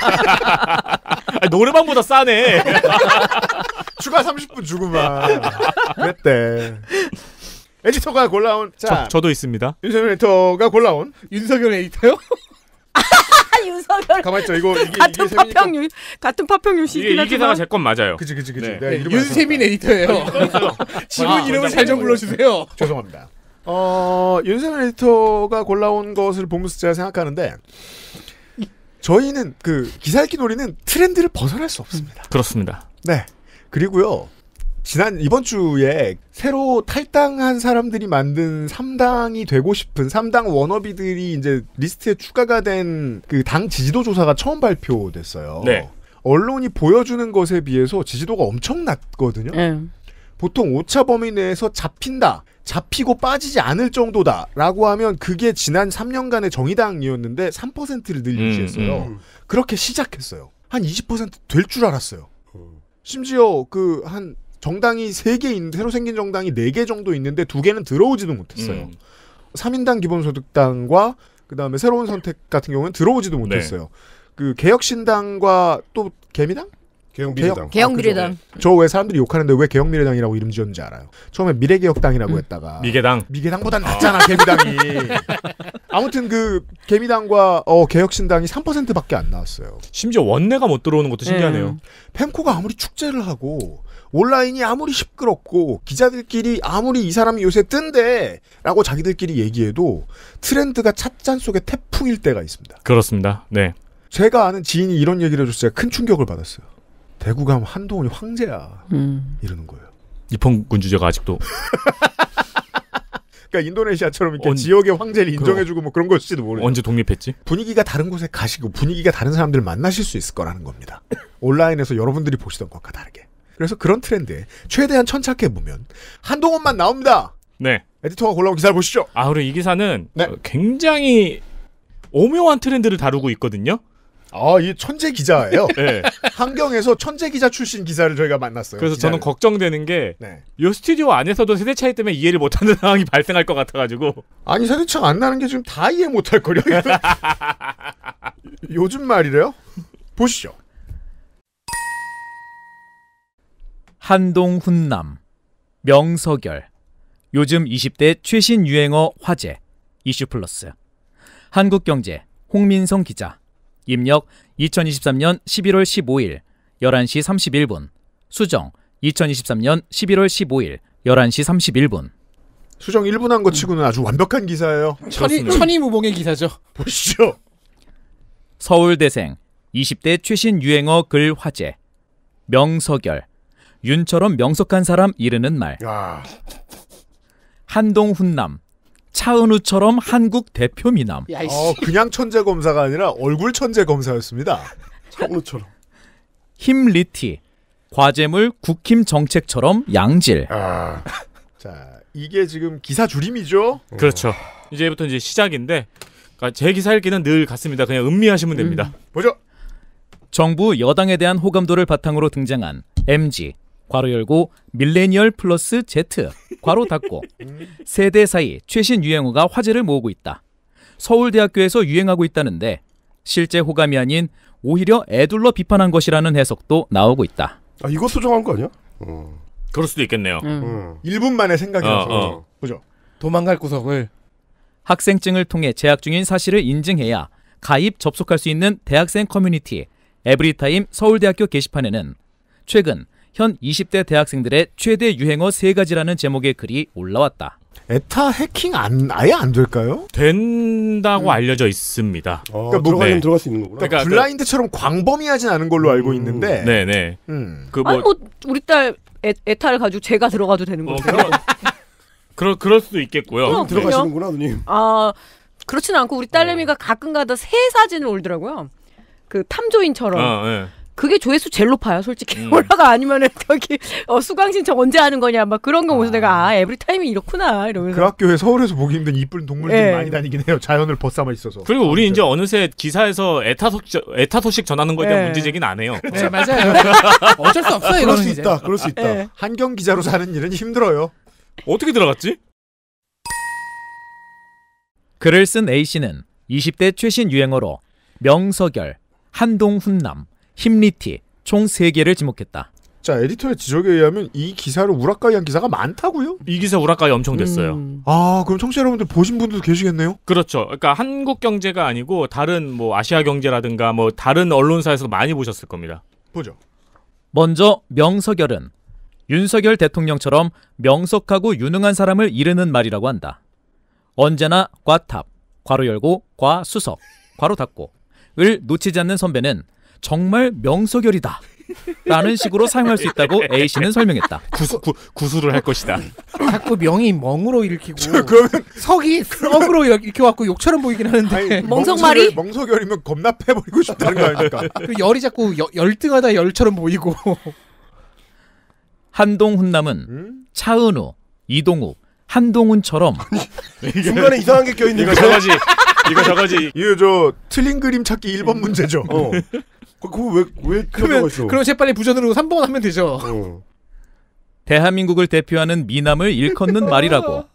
[SPEAKER 5] 노래방보다 싸네.
[SPEAKER 3] 추가 30분 주고만 그랬대. 에디터가 골라온
[SPEAKER 5] 저도 있습니다.
[SPEAKER 3] 윤석열 에디터가 골라온
[SPEAKER 6] 윤석열 에디터요?
[SPEAKER 7] 윤석열.
[SPEAKER 3] 가만 있죠. 이게
[SPEAKER 7] 같은 파평류 같은 파평류 시긴
[SPEAKER 5] 이 기사가 제 건 맞아요.
[SPEAKER 3] 그치.
[SPEAKER 6] 네, 윤세민 에디터예요. 지분 이름을 잘 좀 불러주세요.
[SPEAKER 3] 죄송합니다. 윤석열 에디터가 골라온 것을 보면서 제가 생각하는데 저희는 그 기사 읽기 놀이는 트렌드를 벗어날 수 없습니다.
[SPEAKER 5] 그렇습니다.
[SPEAKER 3] 네. 그리고요. 이번 주에 새로 탈당한 사람들이 만든 3당이 되고 싶은 3당 워너비들이 이제 리스트에 추가가 된 그 당 지지도 조사가 처음 발표됐어요.
[SPEAKER 5] 네.
[SPEAKER 3] 언론이 보여주는 것에 비해서 지지도가 엄청 낮거든요. 보통 오차 범위 내에서 잡히고 빠지지 않을 정도다라고 하면 그게 지난 3년간의 정의당이었는데 3%를 늘 유지했어요. 그렇게 시작했어요. 한 20% 될 줄 알았어요. 심지어 한 정당이 3개 있는데 새로 생긴 정당이 4개 정도 있는데 2개는 들어오지도 못했어요. 3인당 기본소득당과 그다음에 새로운 선택 같은 경우는 들어오지도 못했어요. 그 개혁신당과 또 개미당?
[SPEAKER 7] 개혁미래당.
[SPEAKER 3] 저 왜 사람들이 욕하는데 왜 개혁미래당이라고 이름 지었는지 알아요. 처음에 미래개혁당이라고 했다가 미개당보단 낫잖아 개미당이. 아무튼 그 개미당과 개혁신당이 3%밖에 안 나왔어요.
[SPEAKER 5] 심지어 원내가 못 들어오는 것도 신기하네요.
[SPEAKER 3] 펜코가 아무리 축제를 하고 온라인이 아무리 시끄럽고 기자들끼리 아무리 이 사람이 요새 뜬대 라고 자기들끼리 얘기해도 트렌드가 찻잔 속의 태풍일 때가 있습니다.
[SPEAKER 5] 그렇습니다. 네.
[SPEAKER 3] 제가 아는 지인이 이런 얘기를 해줘서 제가 큰 충격을 받았어요. 대구 가면 한동훈이 황제야 이러는 거예요.
[SPEAKER 5] 입헌군 주제가 아직도.
[SPEAKER 3] 그러니까 인도네시아처럼 이렇게 지역의 황제를 인정해주고 뭐 그런 것일지도 모르죠.
[SPEAKER 5] 언제 독립했지?
[SPEAKER 3] 분위기가 다른 곳에 가시고 분위기가 다른 사람들을 만나실 수 있을 거라는 겁니다. 온라인에서 여러분들이 보시던 것과 다르게. 그래서 그런 트렌드에 최대한 천착해보면 한동훈만 나옵니다.
[SPEAKER 5] 네.
[SPEAKER 3] 에디터가 골라온 기사를 보시죠.
[SPEAKER 5] 그리고 이 기사는 굉장히 오묘한 트렌드를 다루고 있거든요.
[SPEAKER 3] 이 천재 기자예요.
[SPEAKER 5] 네.
[SPEAKER 3] 한경에서 천재 기자 출신 기자를 저희가 만났어요.
[SPEAKER 5] 그래서 저는 걱정되는 게 이 스튜디오 안에서도 세대 차이 때문에 이해를 못하는 상황이 발생할 것 같아가지고.
[SPEAKER 3] 아니 세대 차이 안 나는 게 지금 다 이해 못할 거려. 요즘 말이래요. 보시죠.
[SPEAKER 2] 한동 훈남, 명석열, 요즘 20대 최신 유행어 화제, 이슈플러스, 한국경제, 홍민성 기자, 입력 2023년 11월 15일 11시 31분, 수정 2023년 11월 15일 11시 31분.
[SPEAKER 3] 수정 1분 한 거 치고는 아주 완벽한 기사예요.
[SPEAKER 6] 천이무봉의 기사죠.
[SPEAKER 3] 보시죠.
[SPEAKER 2] 서울대생 20대 최신 유행어 글 화제. 명석열. 윤처럼 명석한 사람 이르는 말. 한동 훈남. 차은우처럼 한국 대표 미남.
[SPEAKER 3] 그냥 천재 검사가 아니라 얼굴 천재 검사였습니다.
[SPEAKER 4] 차은우처럼.
[SPEAKER 2] 힘리티. 과제물 국힘 정책처럼 양질.
[SPEAKER 3] 자, 이게 지금 기사 줄임이죠?
[SPEAKER 5] 그렇죠. 이제부터 이제 시작인데, 그러니까 제 기사 읽기는 늘 같습니다. 그냥 음미하시면 됩니다.
[SPEAKER 3] 보죠.
[SPEAKER 2] 정부 여당에 대한 호감도를 바탕으로 등장한 MG 괄호 열고 밀레니얼 플러스 Z 괄호 닫고 세대 사이 최신 유행어가 화제를 모으고 있다. 서울대학교에서 유행하고 있다는데 실제 호감이 아닌 오히려 애둘러 비판한 것이라는 해석도 나오고 있다.
[SPEAKER 4] 이거 수정한 거 아니야?
[SPEAKER 5] 그럴 수도 있겠네요.
[SPEAKER 3] 1분 만에 생각이 나서 보죠.
[SPEAKER 6] 도망갈 구석을.
[SPEAKER 2] 학생증을 통해 재학 중인 사실을 인증해야 가입 접속할 수 있는 대학생 커뮤니티 에브리타임 서울대학교 게시판에는 최근 현 20대 대학생들의 최대 유행어 3가지라는 제목의 글이 올라왔다.
[SPEAKER 3] 에타 해킹 아예 안 될까요?
[SPEAKER 5] 된다고 알려져 있습니다.
[SPEAKER 3] 그러니까
[SPEAKER 4] 들어가면 들어갈 수 있는 거구나.
[SPEAKER 3] 그러니까 블라인드처럼 광범위하진 않은 걸로 알고 있는데.
[SPEAKER 5] 네네.
[SPEAKER 7] 아니 뭐 우리 딸 에타를 가지고 제가 들어가도 되는 거죠.
[SPEAKER 5] 그럴 수도 있겠고요.
[SPEAKER 4] 들어가시는구나, 누님.
[SPEAKER 7] 그렇지는 않고 우리 딸내미가 가끔가다 새 사진을 올더라고요. 그 탐조인처럼.
[SPEAKER 5] 네.
[SPEAKER 7] 그게 조회수 제일 높아요, 솔직히. 올라가 아니면은 저기 수강 신청 언제 하는 거냐 막 그런 거 보면서 내가 에브리타임이 이렇구나 이러면서.
[SPEAKER 3] 그 학교에 서울에서 보기 힘든 이쁜 동물들이 많이 다니긴 해요. 자연을 벗삼아 있어서.
[SPEAKER 5] 그리고 우리 이제 어느새 기사에서 에타 소식 전하는 거에 대한 문제 제기는 안 해요.
[SPEAKER 6] 네, 맞아요. 어쩔 수 없어요.
[SPEAKER 3] 그럴 수 있다. 그럴 수 있다. 한경 기자로 사는 일은 힘들어요.
[SPEAKER 5] 어떻게 들어갔지?
[SPEAKER 2] 글을 쓴 A씨는 20대 최신 유행어로 명석열, 한동 훈남, 힘리티 총 3개를 지목했다.
[SPEAKER 3] 자, 에디터의 지적에 의하면 이 기사를 우락가이한 기사가 많다고요?
[SPEAKER 5] 이 기사 우락가이 엄청 됐어요.
[SPEAKER 3] 그럼 청취자 여러분들 보신 분들도 계시겠네요?
[SPEAKER 5] 그렇죠. 그러니까 한국 경제가 아니고 다른 뭐 아시아 경제라든가 뭐 다른 언론사에서 많이 보셨을 겁니다.
[SPEAKER 3] 보죠.
[SPEAKER 2] 먼저 명석열은 윤석열 대통령처럼 명석하고 유능한 사람을 이르는 말이라고 한다. 언제나 과탑, 괄호 열고 과수석, 괄호 닫고 을 놓치지 않는 선배는 정말 명석열이다 라는 식으로 사용할 수 있다고 A씨는 설명했다.
[SPEAKER 5] 구수를 할 것이다.
[SPEAKER 6] 자꾸 명이 멍으로 읽히고 석이 썩으로 읽혀갖고 욕처럼 보이긴 하는데.
[SPEAKER 7] 멍석말이?
[SPEAKER 3] 멍석열이면 겁나 패버리고 싶다는 거 아닙니까?
[SPEAKER 6] 열이 자꾸 열등하다 열처럼 보이고.
[SPEAKER 2] 한동 훈남은 차은우, 이동욱, 한동훈처럼
[SPEAKER 4] 중간에 이상한 게 껴있는
[SPEAKER 5] 이거 저거지.
[SPEAKER 3] 이거 저 틀린 그림 찾기 1번 문제죠.
[SPEAKER 4] 그거 왜
[SPEAKER 6] 그러면 재빨리 부전으로 3번 하면 되죠.
[SPEAKER 2] 대한민국을 대표하는 미남을 일컫는 말이라고.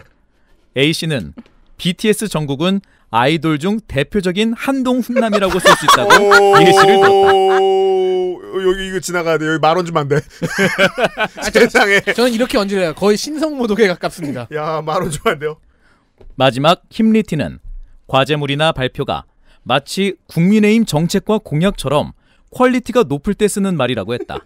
[SPEAKER 2] A씨는 BTS 정국은 아이돌 중 대표적인 한동 훈남이라고 쓸 수 있다고 예시를 들었다.
[SPEAKER 3] 여기 이거 지나가야 돼. 여기 말 원 주면 안 돼. 세상에.
[SPEAKER 6] 저는 이렇게 얹으려요. 거의 신성모독에 가깝습니다.
[SPEAKER 3] 야, 말 원 주면 안 돼요.
[SPEAKER 2] 마지막 힘리티는 과제물이나 발표가 마치 국민의힘 정책과 공약처럼 퀄리티가 높을 때 쓰는 말이라고 했다.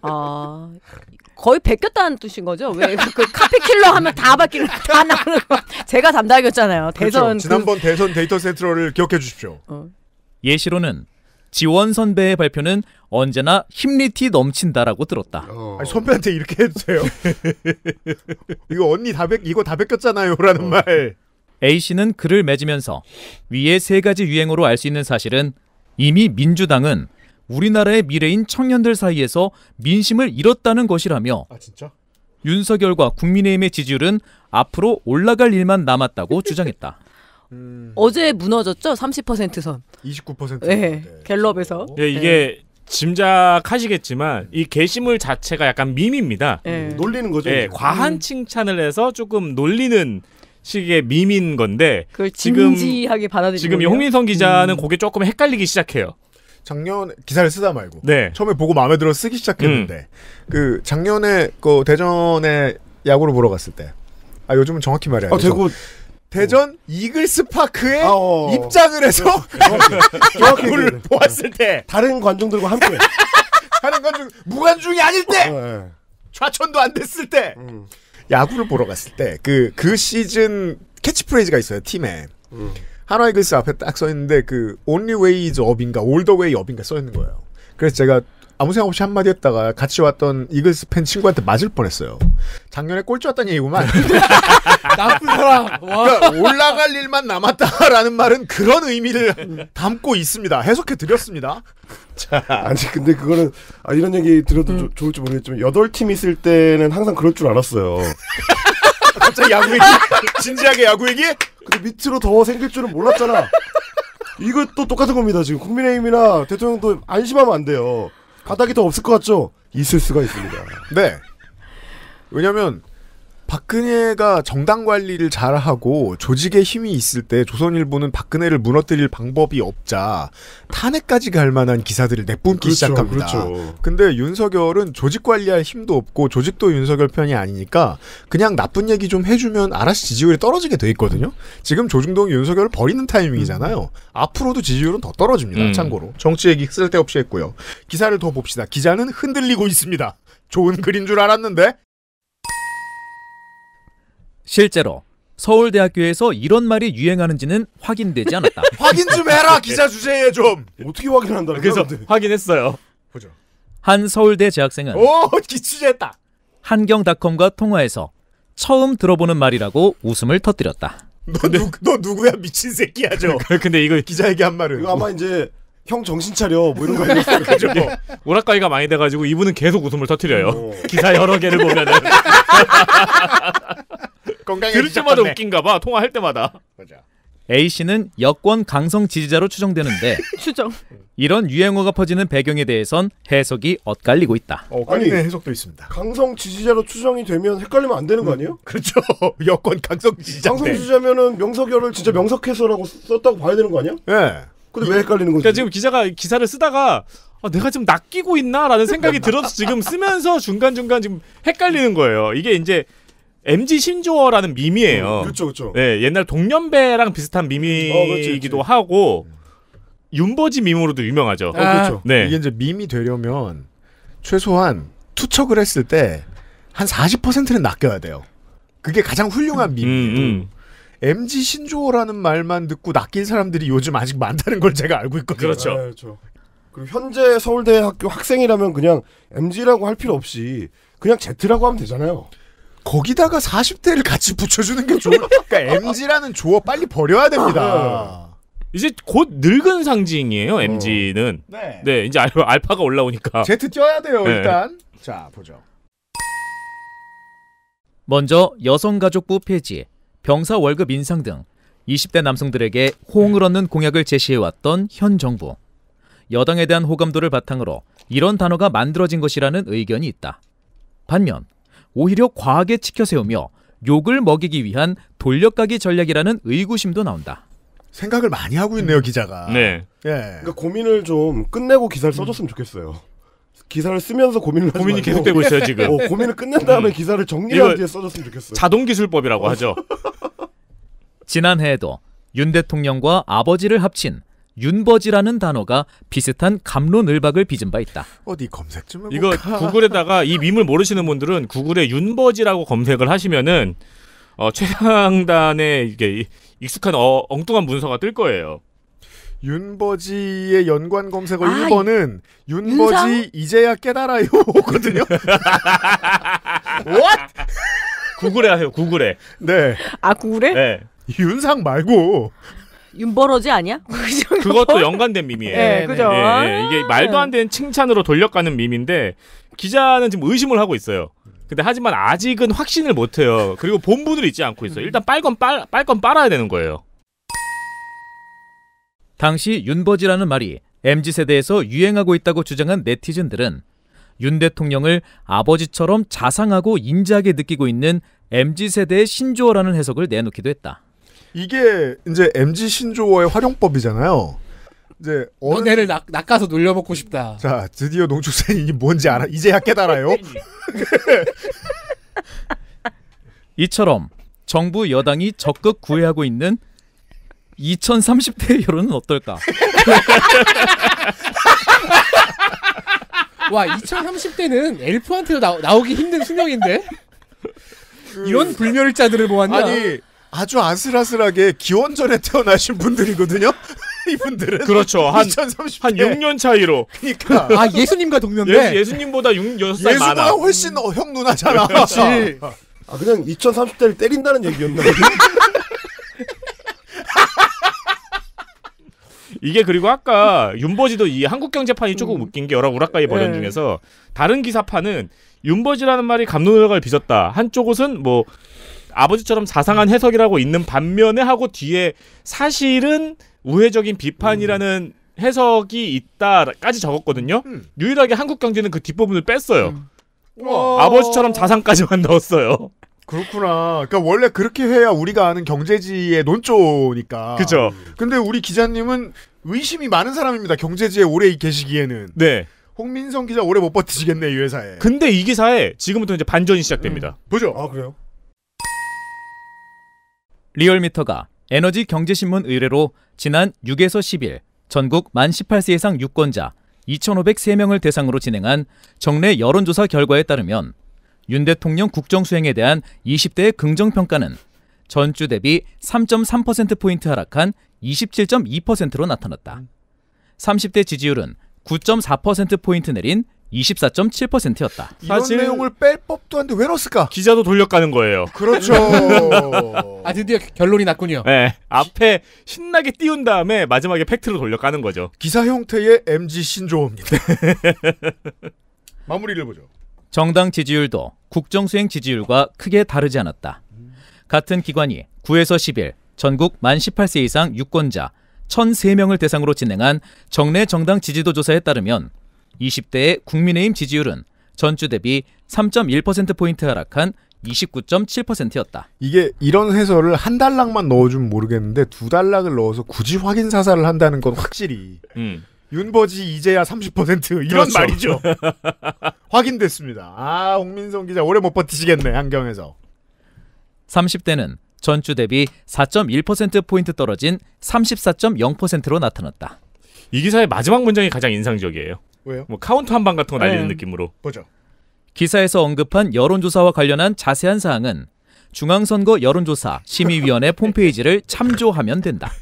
[SPEAKER 7] 거의 베꼈다는 뜻인 거죠. 왜 그 카피킬러 하면 다 바뀌는 다 나오는 거. 제가 담당이었잖아요. 대선.
[SPEAKER 3] 그렇죠. 지난번 대선 데이터 센트럴을 기억해 주십시오.
[SPEAKER 2] 예시로는 지원 선배의 발표는 언제나 힘리티 넘친다라고 들었다.
[SPEAKER 3] 아니, 선배한테 이렇게 해주세요. 이거 언니 이거 다 베꼈잖아요라는 말.
[SPEAKER 2] A씨는 글을 맺으면서 위의 3가지 유행어로 알 수 있는 사실은 이미 민주당은 우리나라의 미래인 청년들 사이에서 민심을 잃었다는 것이라며
[SPEAKER 3] 진짜?
[SPEAKER 2] 윤석열과 국민의힘의 지지율은 앞으로 올라갈 일만 남았다고 주장했다.
[SPEAKER 7] 어제 무너졌죠? 30%선.
[SPEAKER 3] 29%.
[SPEAKER 7] 네, 갤럽에서.
[SPEAKER 5] 이게 짐작하시겠지만 이 게시물 자체가 약간 밈입니다.
[SPEAKER 4] 놀리는 거죠.
[SPEAKER 5] 과한 칭찬을 해서 조금 놀리는 식의 밈인 건데
[SPEAKER 7] 그걸 진지하게 받아들이는
[SPEAKER 5] 지금 홍민성 기자는 그게 조금 헷갈리기 시작해요.
[SPEAKER 3] 작년 기사를 쓰다 말고
[SPEAKER 5] 네.
[SPEAKER 3] 처음에 보고 마음에 들어 쓰기 시작했는데 그 작년에 그 대전에 야구를 보러 갔을 때 요즘은 정확히 말해야 돼서 대전 이글스 파크에 입장을 해서 야구를 보았을 때
[SPEAKER 4] 다른 관중들과 함께
[SPEAKER 3] 다른 관중 무관중이 아닐 때 좌천도 안 됐을 때 야구를 보러 갔을 때 그 시즌 캐치프레이즈가 있어요 팀에. 한화 이글스 앞에 딱 써 있는데 그 Only way is up인가 All the way up인가 써 있는 거예요. 그래서 제가 아무 생각 없이 한마디 했다가 같이 왔던 이글스 팬 친구한테 맞을 뻔했어요. 작년에 꼴찌 왔다는 얘기구만.
[SPEAKER 6] 나쁜 사람. 와.
[SPEAKER 3] 그러니까 올라갈 일만 남았다라는 말은 그런 의미를 담고 있습니다. 해석해 드렸습니다.
[SPEAKER 4] 자, 아니 근데 그거는 이런 얘기 들어도 좋을지 모르겠지만 8팀 있을 때는 항상 그럴 줄 알았어요.
[SPEAKER 3] 갑자기 야구 얘기? 진지하게 야구 얘기?
[SPEAKER 4] 근데 밑으로 더 생길 줄은 몰랐잖아. 이것도 똑같은 겁니다. 지금 국민의힘이나 대통령도 안심하면 안 돼요. 바닥이 더 없을 것 같죠? 있을 수가 있습니다.
[SPEAKER 3] 네. 왜냐면 박근혜가 정당 관리를 잘하고 조직에 힘이 있을 때 조선일보는 박근혜를 무너뜨릴 방법이 없자 탄핵까지 갈 만한 기사들을 내뿜기
[SPEAKER 4] 그렇죠,
[SPEAKER 3] 시작합니다.
[SPEAKER 4] 그렇죠.
[SPEAKER 3] 근데 윤석열은 조직 관리할 힘도 없고 조직도 윤석열 편이 아니니까 그냥 나쁜 얘기 좀 해주면 알아서 지지율이 떨어지게 돼 있거든요. 지금 조중동이 윤석열을 버리는 타이밍이잖아요. 앞으로도 지지율은 더 떨어집니다. 참고로. 정치 얘기 쓸데없이 했고요. 기사를 더 봅시다. 기자는 흔들리고 있습니다. 좋은 글인 줄 알았는데
[SPEAKER 2] 실제로 서울대학교에서 이런 말이 유행하는지는 확인되지 않았다.
[SPEAKER 3] 확인 좀 해라 기사 주제에 좀.
[SPEAKER 4] 어떻게 확인한다.
[SPEAKER 5] 그래서 확인했어요.
[SPEAKER 3] 보죠.
[SPEAKER 2] 한 서울대 재학생은
[SPEAKER 3] 기취했다.
[SPEAKER 2] 한경닷컴과 통화해서 처음 들어보는 말이라고 웃음을 터뜨렸다.
[SPEAKER 3] 너 누구야 미친 새끼야 저.
[SPEAKER 5] 근데 이거
[SPEAKER 3] 기자에게 한 말은
[SPEAKER 4] 이거 아마 이제 형 정신 차려 뭐 이런 거 아니었어요. 그죠?
[SPEAKER 5] 오락가이가 많이 돼가지고 이분은 계속 웃음을 터뜨려요. 기사 여러 개를 보면은. 들을 때마다 웃긴가봐. 통화할 때마다.
[SPEAKER 2] A씨는 여권 강성 지지자로 추정되는데
[SPEAKER 7] 추정.
[SPEAKER 2] 이런 유행어가 퍼지는 배경에 대해선 해석이 엇갈리고 있다.
[SPEAKER 3] 아니 해석도 있습니다.
[SPEAKER 4] 강성 지지자로 추정이 되면 헷갈리면 안 되는 거 아니에요?
[SPEAKER 3] 그렇죠. 여권 강성 지지자.
[SPEAKER 4] 강성 지지자면은 명석열을 진짜 명석해서라고 썼다고 봐야 되는 거 아니야?
[SPEAKER 3] 네.
[SPEAKER 4] 근데 왜 헷갈리는 거지?
[SPEAKER 5] 그러니까 지금 기자가 기사를 쓰다가 내가 지금 낚이고 있나라는 생각이 들어서 지금 쓰면서 중간중간 지금 헷갈리는 거예요. 이게 이제 MG 신조어라는 밈이에요.
[SPEAKER 4] 그렇죠, 그렇죠.
[SPEAKER 5] 네, 옛날 동년배랑 비슷한 밈이기도 하고 윤버지 밈으로도 유명하죠.
[SPEAKER 3] 그렇죠.
[SPEAKER 5] 네.
[SPEAKER 3] 이게 이제 밈이 되려면 최소한 투척을 했을 때 한 40%는 낚여야 돼요. 그게 가장 훌륭한 밈이에요. MG 신조어라는 말만 듣고 낚일 사람들이 요즘 아직 많다는 걸 제가 알고 있거든요.
[SPEAKER 5] 그렇죠.
[SPEAKER 4] 네, 그렇죠. 그리고 현재 서울대학교 학생이라면 그냥 MG라고 할 필요 없이 그냥 Z라고 하면 되잖아요.
[SPEAKER 3] 거기다가 40대를 같이 붙여주는 게 좋을. 그러니까 MG라는 조어 빨리 버려야 됩니다.
[SPEAKER 5] 이제 곧 늙은 상징이에요. MG는. 네, 이제 알파가 올라오니까.
[SPEAKER 3] Z 띄어야 돼요.
[SPEAKER 5] 네.
[SPEAKER 3] 일단. 자 보죠.
[SPEAKER 2] 먼저 여성가족부 폐지, 병사 월급 인상 등 20대 남성들에게 호응을 얻는 공약을 제시해왔던 현 정부. 여당에 대한 호감도를 바탕으로 이런 단어가 만들어진 것이라는 의견이 있다. 반면 오히려 과하게 치켜세우며 욕을 먹이기 위한 돌려가기 전략이라는 의구심도 나온다.
[SPEAKER 3] 생각을 많이 하고 있네요, 기자가.
[SPEAKER 5] 네.
[SPEAKER 3] 예.
[SPEAKER 4] 그러니까 고민을 좀 끝내고 기사를 써줬으면 좋겠어요. 기사를 쓰면서 고민이
[SPEAKER 5] 계속되고 있어요 지금.
[SPEAKER 4] 고민을 끝낸 다음에 기사를 정리한 뒤에 써줬으면 좋겠어요.
[SPEAKER 5] 자동기술법이라고 하죠.
[SPEAKER 2] 지난해에도 윤 대통령과 아버지를 합친 윤버지라는 단어가 비슷한 감론을박을 빚은 바 있다.
[SPEAKER 3] 어디 검색 좀 해볼까?
[SPEAKER 5] 이거 구글에다가 이 밈을 모르시는 분들은 구글에 윤버지라고 검색을 하시면은 최상단에 이게 익숙한 엉뚱한 문서가 뜰 거예요.
[SPEAKER 3] 윤버지의 연관 검색어 1번은 윤버지 이제야 깨달아요거든요.
[SPEAKER 5] What? 구글에 하세요. 구글에.
[SPEAKER 3] 네.
[SPEAKER 7] 아 구글에?
[SPEAKER 5] 네.
[SPEAKER 3] 윤상 말고
[SPEAKER 7] 윤버러지 아니야?
[SPEAKER 5] 그것도 연관된 밈이에요.
[SPEAKER 7] 네, 그죠.
[SPEAKER 5] 네, 이게 말도 안 되는 칭찬으로 돌려가는 밈인데 기자는 지금 의심을 하고 있어요. 근데 하지만 아직은 확신을 못 해요. 그리고 본분을 잊지 않고 있어요. 일단 빨 건 빨아야 되는 거예요.
[SPEAKER 2] 당시 윤버지라는 말이 MZ세대에서 유행하고 있다고 주장한 네티즌들은 윤 대통령을 아버지처럼 자상하고 인자하게 느끼고 있는 MZ세대의 신조어라는 해석을 내놓기도 했다.
[SPEAKER 3] 이게 이제 MZ 신조어의 활용법이잖아요. 이제
[SPEAKER 6] 너네를 낚아서 놀려먹고 싶다.
[SPEAKER 3] 자, 드디어 농축산인이 뭔지 알아. 이제야 깨달아요.
[SPEAKER 2] 이처럼 정부 여당이 적극 구애하고 있는 2030대 여론은 어떨까?
[SPEAKER 6] 와, 2030대는 엘프한테도 나오기 힘든 수명인데? 이런 불멸자들을 모았냐?
[SPEAKER 3] 아니 아주 아슬아슬하게 기원전에 태어나신 분들이거든요. 이분들은
[SPEAKER 5] 그렇죠. 한 6년 차이로.
[SPEAKER 3] 그러니까
[SPEAKER 6] 아 예수님과 동년배.
[SPEAKER 5] 예수님보다 6살 많아.
[SPEAKER 3] 예수보다 훨씬 형 누나잖아.
[SPEAKER 6] 그렇지.
[SPEAKER 4] 아 그냥 2030대를 때린다는 얘기였나?
[SPEAKER 5] 이게 그리고 아까 윤버지도 이 한국경제판이 조금 웃긴 게 여러 우라카이 버전 중에서 다른 기사판은 윤버지라는 말이 갑론을박을 빚었다. 한쪽 옷은 뭐 아버지처럼 자상한 해석이라고 있는 반면에 하고 뒤에 사실은 우회적인 비판이라는 해석이 있다까지 적었거든요. 유일하게 한국경제는 그 뒷부분을 뺐어요. 아버지처럼 자상까지만 넣었어요.
[SPEAKER 3] 그렇구나. 그러니까 원래 그렇게 해야 우리가 아는 경제지의 논조니까.
[SPEAKER 5] 그죠.
[SPEAKER 3] 근데 우리 기자님은 의심이 많은 사람입니다. 경제지에 오래 계시기에는.
[SPEAKER 5] 네.
[SPEAKER 3] 홍민성 기자 오래 못 버티시겠네 이 회사에.
[SPEAKER 5] 근데 이 기사에 지금부터 이제 반전이 시작됩니다.
[SPEAKER 3] 보죠.
[SPEAKER 4] 아 그래요?
[SPEAKER 2] 리얼미터가 에너지경제신문 의뢰로 지난 6에서 10일 전국 만 18세 이상 유권자 2,503명을 대상으로 진행한 정례 여론조사 결과에 따르면 윤 대통령 국정수행에 대한 20대의 긍정평가는 전주 대비 3.3%포인트 하락한 27.2%로 나타났다. 30대 지지율은 9.4%포인트 내린 24.7%였다.
[SPEAKER 3] 사실 이런 내용을 뺄 법도 한데 왜 넣었을까?
[SPEAKER 5] 기자도 돌려가는 거예요.
[SPEAKER 3] 그렇죠.
[SPEAKER 6] 아 드디어 결론이 났군요.
[SPEAKER 5] 네, 앞에 신나게 띄운 다음에 마지막에 팩트로 돌려가는 거죠.
[SPEAKER 3] 기사 형태의 MG 신조어입니다. 마무리를 보죠.
[SPEAKER 2] 정당 지지율도 국정수행 지지율과 크게 다르지 않았다. 같은 기관이 9에서 10일 전국 만 18세 이상 유권자 1,003명을 대상으로 진행한 정례 정당 지지도 조사에 따르면 20대의 국민의힘 지지율은 전주 대비 3.1%포인트 하락한 29.7%였다.
[SPEAKER 3] 이게 이런 해설을 한 달락만 넣어주면 모르겠는데 두 달락을 넣어서 굳이 확인 사살을 한다는 건 확실히 윤버지 이제야 30% 이런
[SPEAKER 5] 그렇죠.
[SPEAKER 3] 말이죠. 확인됐습니다. 아 홍민성 기자 오래 못 버티시겠네 한경에서.
[SPEAKER 2] 30대는 전주 대비 4.1%포인트 떨어진 34.0%로 나타났다.
[SPEAKER 5] 이 기사의 마지막 문장이 가장 인상적이에요.
[SPEAKER 3] 왜요?
[SPEAKER 5] 뭐 카운터 한 방 같은 거 날리는 느낌으로.
[SPEAKER 3] 보죠.
[SPEAKER 2] 기사에서 언급한 여론조사와 관련한 자세한 사항은 중앙선거 여론조사 심의위원회 홈페이지를 참조하면 된다.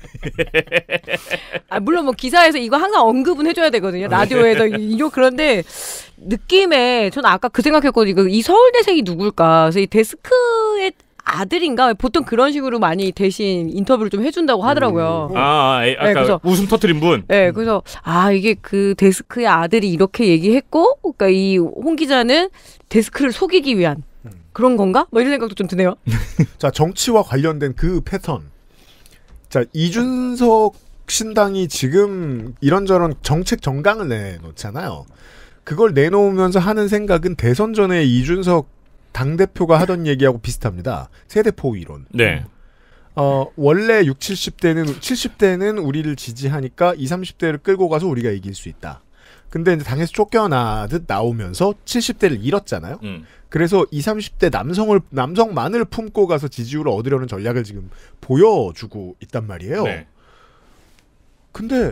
[SPEAKER 7] 아, 물론 뭐 기사에서 이거 항상 언급은 해줘야 되거든요. 라디오에서 그런데 느낌에 저는 아까 그 생각했거든요. 이 서울대생이 누굴까? 그래서 이 데스크의 아들인가? 보통 그런 식으로 많이 대신 인터뷰를 좀 해준다고 하더라고요.
[SPEAKER 5] 아까
[SPEAKER 7] 네,
[SPEAKER 5] 웃음 터뜨린 분.
[SPEAKER 7] 네, 그래서 이게 그 데스크의 아들이 이렇게 얘기했고, 그러니까 이 홍 기자는 데스크를 속이기 위한 그런 건가? 뭐 이런 생각도 좀 드네요.
[SPEAKER 3] 자, 정치와 관련된 그 패턴. 자, 이준석 신당이 지금 이런저런 정책 정강을 내놓잖아요. 그걸 내놓으면서 하는 생각은 대선 전에 이준석 당대표가 하던 얘기하고 비슷합니다. 세대포 이론.
[SPEAKER 5] 네.
[SPEAKER 3] 원래 60, 70대는 우리를 지지하니까 20, 30대를 끌고 가서 우리가 이길 수 있다. 근데 이제 당에서 쫓겨나듯 나오면서 70대를 잃었잖아요. 그래서 20, 30대 남성만을 품고 가서 지지율을 얻으려는 전략을 지금 보여주고 있단 말이에요. 네. 근데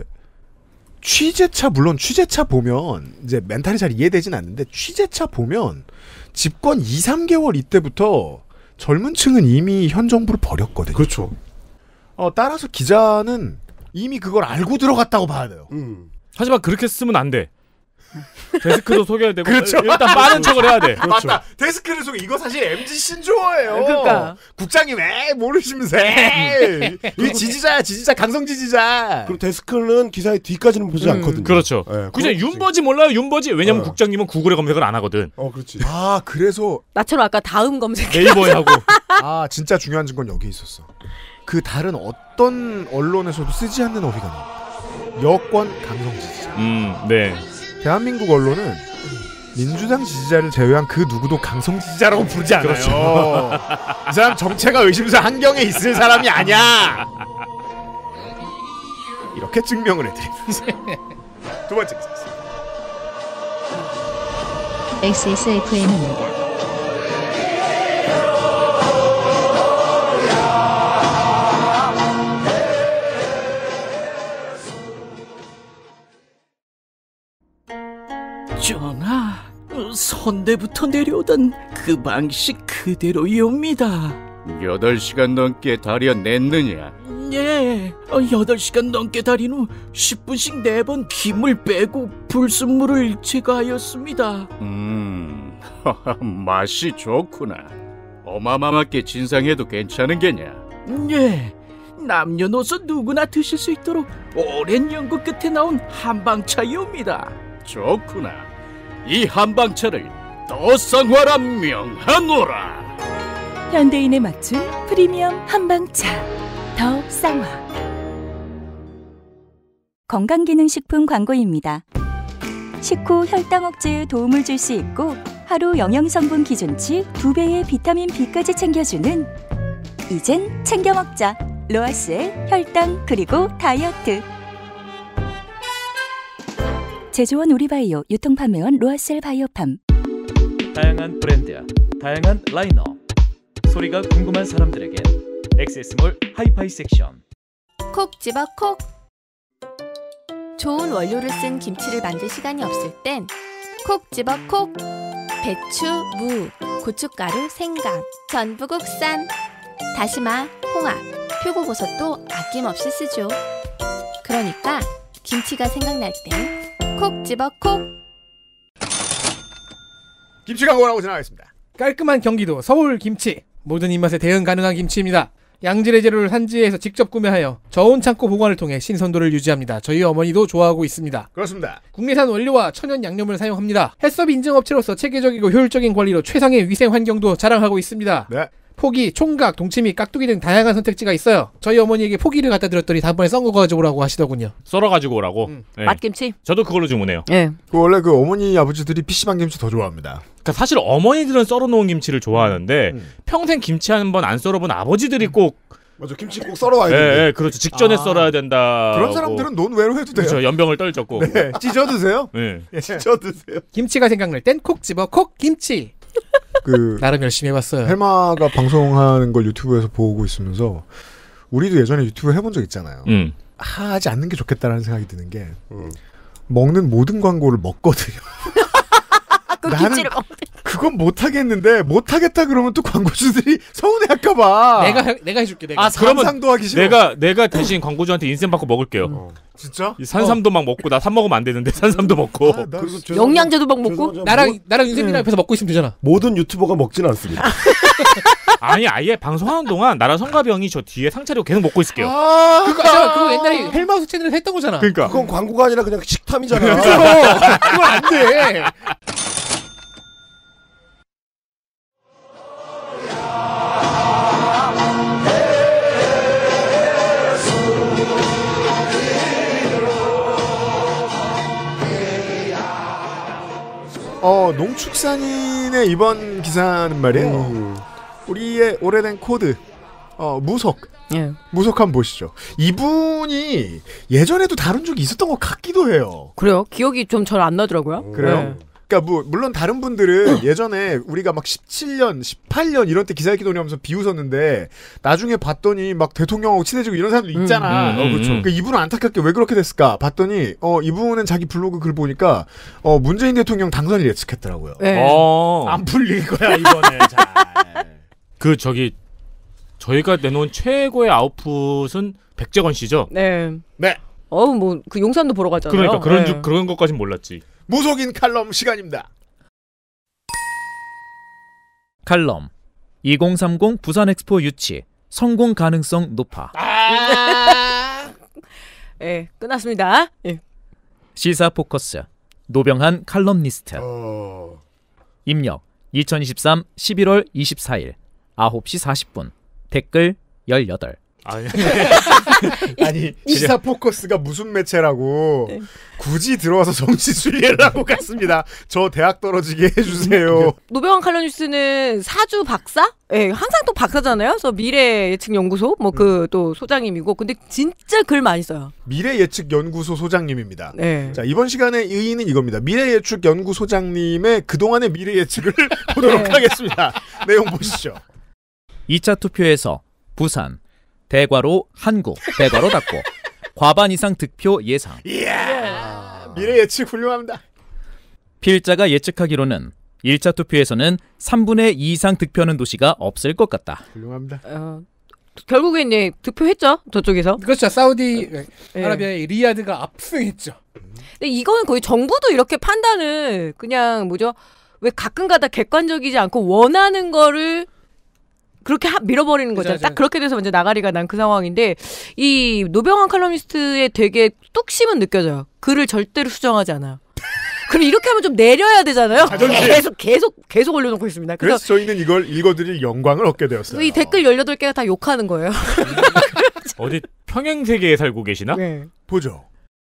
[SPEAKER 3] 물론 취재차 보면 이제 멘탈이 잘 이해되진 않는데 취재차 보면 집권 2, 3개월 이때부터 젊은 층은 이미 현 정부를 버렸거든요.
[SPEAKER 4] 그렇죠.
[SPEAKER 3] 따라서 기자는 이미 그걸 알고 들어갔다고 봐야 돼요.
[SPEAKER 5] 하지만 그렇게 쓰면 안 돼. 데스크도 속여야 되고
[SPEAKER 3] 그렇죠.
[SPEAKER 5] 일단 빠른 척을 해야 돼.
[SPEAKER 3] 그렇죠. 맞다. 데스크를 속여. 이거 사실 MG 신조어예요.
[SPEAKER 7] 그러니까.
[SPEAKER 3] 국장님 왜 모르시면서 이 지지자 강성 지지자.
[SPEAKER 4] 그리고 데스크는 기사의 뒤까지는 보지 않거든요.
[SPEAKER 5] 그렇죠.
[SPEAKER 4] 네,
[SPEAKER 5] 그냥 윤버지 몰라요. 윤버지. 왜냐면 국장님은 구글에 검색을 안 하거든.
[SPEAKER 4] 그렇지.
[SPEAKER 3] 그래서
[SPEAKER 7] 나처럼 아까 다음 검색
[SPEAKER 5] 네이버에 하고.
[SPEAKER 3] 진짜 중요한 증거는 여기 있었어. 그 다른 어떤 언론에서도 쓰지 않는 어휘가 나옵니다. 여권 강성 지지자.
[SPEAKER 5] 네.
[SPEAKER 3] 대한민국 언론은 민주당 지지자를 제외한 그 누구도 강성 지지자라고 부르지 않아요.
[SPEAKER 5] 그렇죠.
[SPEAKER 3] 이 사람 정체가 의심사 한경에 있을 사람이 아니야. 이렇게 증명을 해드리면서 두 번째 기사입니다.
[SPEAKER 11] XSFM입니다.
[SPEAKER 12] 전하, 선대부터 내려오던 그 방식 그대로이옵니다.
[SPEAKER 13] 8시간 넘게 다려냈느냐?
[SPEAKER 12] 예, 8시간 넘게 달인 후 10분씩 4번 김을 빼고 불순물을 제거하였습니다.
[SPEAKER 13] 맛이 좋구나. 어마어마하게 진상해도 괜찮은 게냐?
[SPEAKER 12] 예, 남녀노소 누구나 드실 수 있도록 오랜 연구 끝에 나온 한방차이옵니다.
[SPEAKER 13] 좋구나. 이 한방차를 더쌍화라 명하노라.
[SPEAKER 8] 현대인에 맞춘 프리미엄 한방차 더 쌍화. 건강기능식품 광고입니다. 식후 혈당 억제에 도움을 줄 수 있고 하루 영양성분 기준치 2배의 비타민 B까지 챙겨주는 이젠 챙겨 먹자 로아스의 혈당 그리고 다이어트. 제조원 우리바이오 유통판매원 로아셀 바이오팜.
[SPEAKER 2] 다양한 브랜드, 다양한 라인업. 소리가 궁금한 사람들에게 엑세스몰 하이파이 섹션.
[SPEAKER 9] 콕 집어 콕. 좋은 원료를 쓴 김치를 만들 시간이 없을 땐 콕 집어 콕. 배추, 무, 고춧가루, 생강, 전부 국산. 다시마, 홍합, 표고버섯도 아낌없이 쓰죠. 그러니까 김치가 생각날 땐 콕 집어 콕.
[SPEAKER 3] 김치 광고라고 지나가겠습니다.
[SPEAKER 6] 깔끔한 경기도 서울 김치. 모든 입맛에 대응 가능한 김치입니다. 양질의 재료를 산지에서 직접 구매하여 저온 창고 보관을 통해 신선도를 유지합니다. 저희 어머니도 좋아하고 있습니다.
[SPEAKER 3] 그렇습니다.
[SPEAKER 6] 국내산 원료와 천연 양념을 사용합니다. 해썹 인증업체로서 체계적이고 효율적인 관리로 최상의 위생 환경도 자랑하고 있습니다.
[SPEAKER 3] 네.
[SPEAKER 6] 포기, 총각, 동치미, 깍두기 등 다양한 선택지가 있어요. 저희 어머니에게 포기를 갖다 드렸더니 다음번에 썬 거 가져오라고 하시더군요.
[SPEAKER 5] 썰어가지고 오라고. 네.
[SPEAKER 7] 맛김치?
[SPEAKER 5] 저도 그걸로 주문해요.
[SPEAKER 7] 네.
[SPEAKER 3] 원래 그 어머니 아버지들이 PC방 김치 더 좋아합니다.
[SPEAKER 5] 그러니까 사실 어머니들은 썰어놓은 김치를 좋아하는데 평생 김치 한 번 안 썰어본 아버지들이 꼭
[SPEAKER 4] 맞아, 김치 꼭 썰어와야 돼.
[SPEAKER 5] 네, 그렇죠. 직전에 썰어야 된다.
[SPEAKER 3] 그런 사람들은 논외로 해도 돼요.
[SPEAKER 5] 그렇죠. 연병을 떨쳤고.
[SPEAKER 3] 네, 찢어 드세요.
[SPEAKER 5] 네.
[SPEAKER 3] 찢어 드세요.
[SPEAKER 6] 김치가 생각날 땐 콕 집어 콕 김치. 나름 열심히 해봤어요.
[SPEAKER 3] 헬마가 방송하는 걸 유튜브에서 보고 있으면서 우리도 예전에 유튜브 해본 적 있잖아요. 하지 않는 게 좋겠다라는 생각이 드는 게 먹는 모든 광고를 먹거든요. 나는 그건 못하겠는데 못하겠다 그러면 또 광고주들이 서운해할까봐.
[SPEAKER 6] 내가 해줄게. 내가.
[SPEAKER 3] 아, 상상도 하기 싫어.
[SPEAKER 5] 내가 대신 광고주한테 인센 받고 먹을게요.
[SPEAKER 3] 진짜?
[SPEAKER 5] 산삼도 막 먹고 나 산 먹으면 안 되는데 산삼도 먹고.
[SPEAKER 7] 영양제도 막 먹고.
[SPEAKER 6] 나랑 인센이랑 옆에서 먹고 있으면 되잖아.
[SPEAKER 4] 모든 유튜버가 먹지는 않습니다.
[SPEAKER 5] 아니 아예 방송하는 동안 나랑 성가비 형이 저 뒤에 상차리고 계속 먹고 있을게요.
[SPEAKER 6] 그거 옛날에 헬마우스 채널에서 했던 거잖아.
[SPEAKER 5] 그러니까.
[SPEAKER 4] 그건 광고가 아니라 그냥 식탐이잖아.
[SPEAKER 6] 그건 안 돼.
[SPEAKER 3] 농축산인의 이번 기사는 말이에요. 우리의 오래된 코드, 무속.
[SPEAKER 7] 예.
[SPEAKER 3] 무속 한번 보시죠. 이분이 예전에도 다룬 적이 있었던 것 같기도 해요.
[SPEAKER 7] 그래요? 기억이 좀 잘 안 나더라고요.
[SPEAKER 3] 그래요?
[SPEAKER 7] 네.
[SPEAKER 3] 그러니까 물론 다른 분들은 예전에 우리가 막 17년, 18년 이런 때 기사 읽기 놀이 하면서 비웃었는데 나중에 봤더니 막 대통령하고 친해지고 이런 사람들 있잖아. 그렇죠. 그러니까 이분은 안타깝게 왜 그렇게 됐을까 봤더니 이분은 자기 블로그 글 보니까 문재인 대통령 당선을 예측했더라고요.
[SPEAKER 7] 네.
[SPEAKER 3] 안 풀릴 거야 이번에.
[SPEAKER 5] 저희가 내놓은 최고의 아웃풋은 백재건 씨죠.
[SPEAKER 7] 네.
[SPEAKER 3] 네.
[SPEAKER 7] 뭐 그 용산도 보러 갔잖아요.
[SPEAKER 5] 그러니까 그런 것까진 몰랐지.
[SPEAKER 3] 무속인 칼럼 시간입니다.
[SPEAKER 2] 칼럼 2030 부산 엑스포 유치 성공 가능성 높아.
[SPEAKER 7] 네, 끝났습니다. 예.
[SPEAKER 2] 시사 포커스 노병한 칼럼니스트. 입력 2023 11월 24일 9시 40분. 댓글 18.
[SPEAKER 3] 아니 시사 포커스가 무슨 매체라고 굳이 들어와서 정치 순례를 하고 갔습니다. 저 대학 떨어지게 해주세요.
[SPEAKER 7] 노병환 칼럼니스트는 사주 박사? 예, 항상 또 박사잖아요. 그래서 미래 예측 연구소 그 또 소장님이고, 근데 진짜 글 많이 써요.
[SPEAKER 3] 미래 예측 연구소 소장님입니다.
[SPEAKER 7] 네.
[SPEAKER 3] 자, 이번 시간의 의의는 이겁니다. 미래 예측 연구 소장님의 그동안의 미래 예측을 보도록 하겠습니다. 내용 보시죠.
[SPEAKER 2] 2차 투표에서 부산 대괄호 한국 대괄호 닫고 과반 이상 득표 예상.
[SPEAKER 3] 이야, 미래 예측 훌륭합니다.
[SPEAKER 2] 필자가 예측하기로는 1차 투표에서는 3분의 2 이상 득표하는 도시가 없을 것 같다.
[SPEAKER 3] 훌륭합니다.
[SPEAKER 7] 결국에 이제 득표했죠. 저쪽에서.
[SPEAKER 6] 그렇죠. 사우디 아라비아의 리야드가 압승했죠.
[SPEAKER 7] 근데 이거는 거의 정부도 이렇게 판단을 그냥 뭐죠? 왜 가끔가다 객관적이지 않고 원하는 거를 그렇게 밀어버리는 거잖아요. 딱 그렇게 돼서 먼저 나가리가 난 그 상황인데 이 노병환 칼럼니스트의 되게 뚝심은 느껴져요. 글을 절대로 수정하지 않아요. 그럼 이렇게 하면 좀 내려야 되잖아요. 계속 올려놓고 있습니다.
[SPEAKER 3] 그래서 저희는 이걸 읽어드릴 영광을 얻게 되었어요.
[SPEAKER 7] 이 댓글 18개가 다 욕하는 거예요.
[SPEAKER 5] 어디 평행세계에 살고 계시나?
[SPEAKER 7] 네.
[SPEAKER 3] 보죠.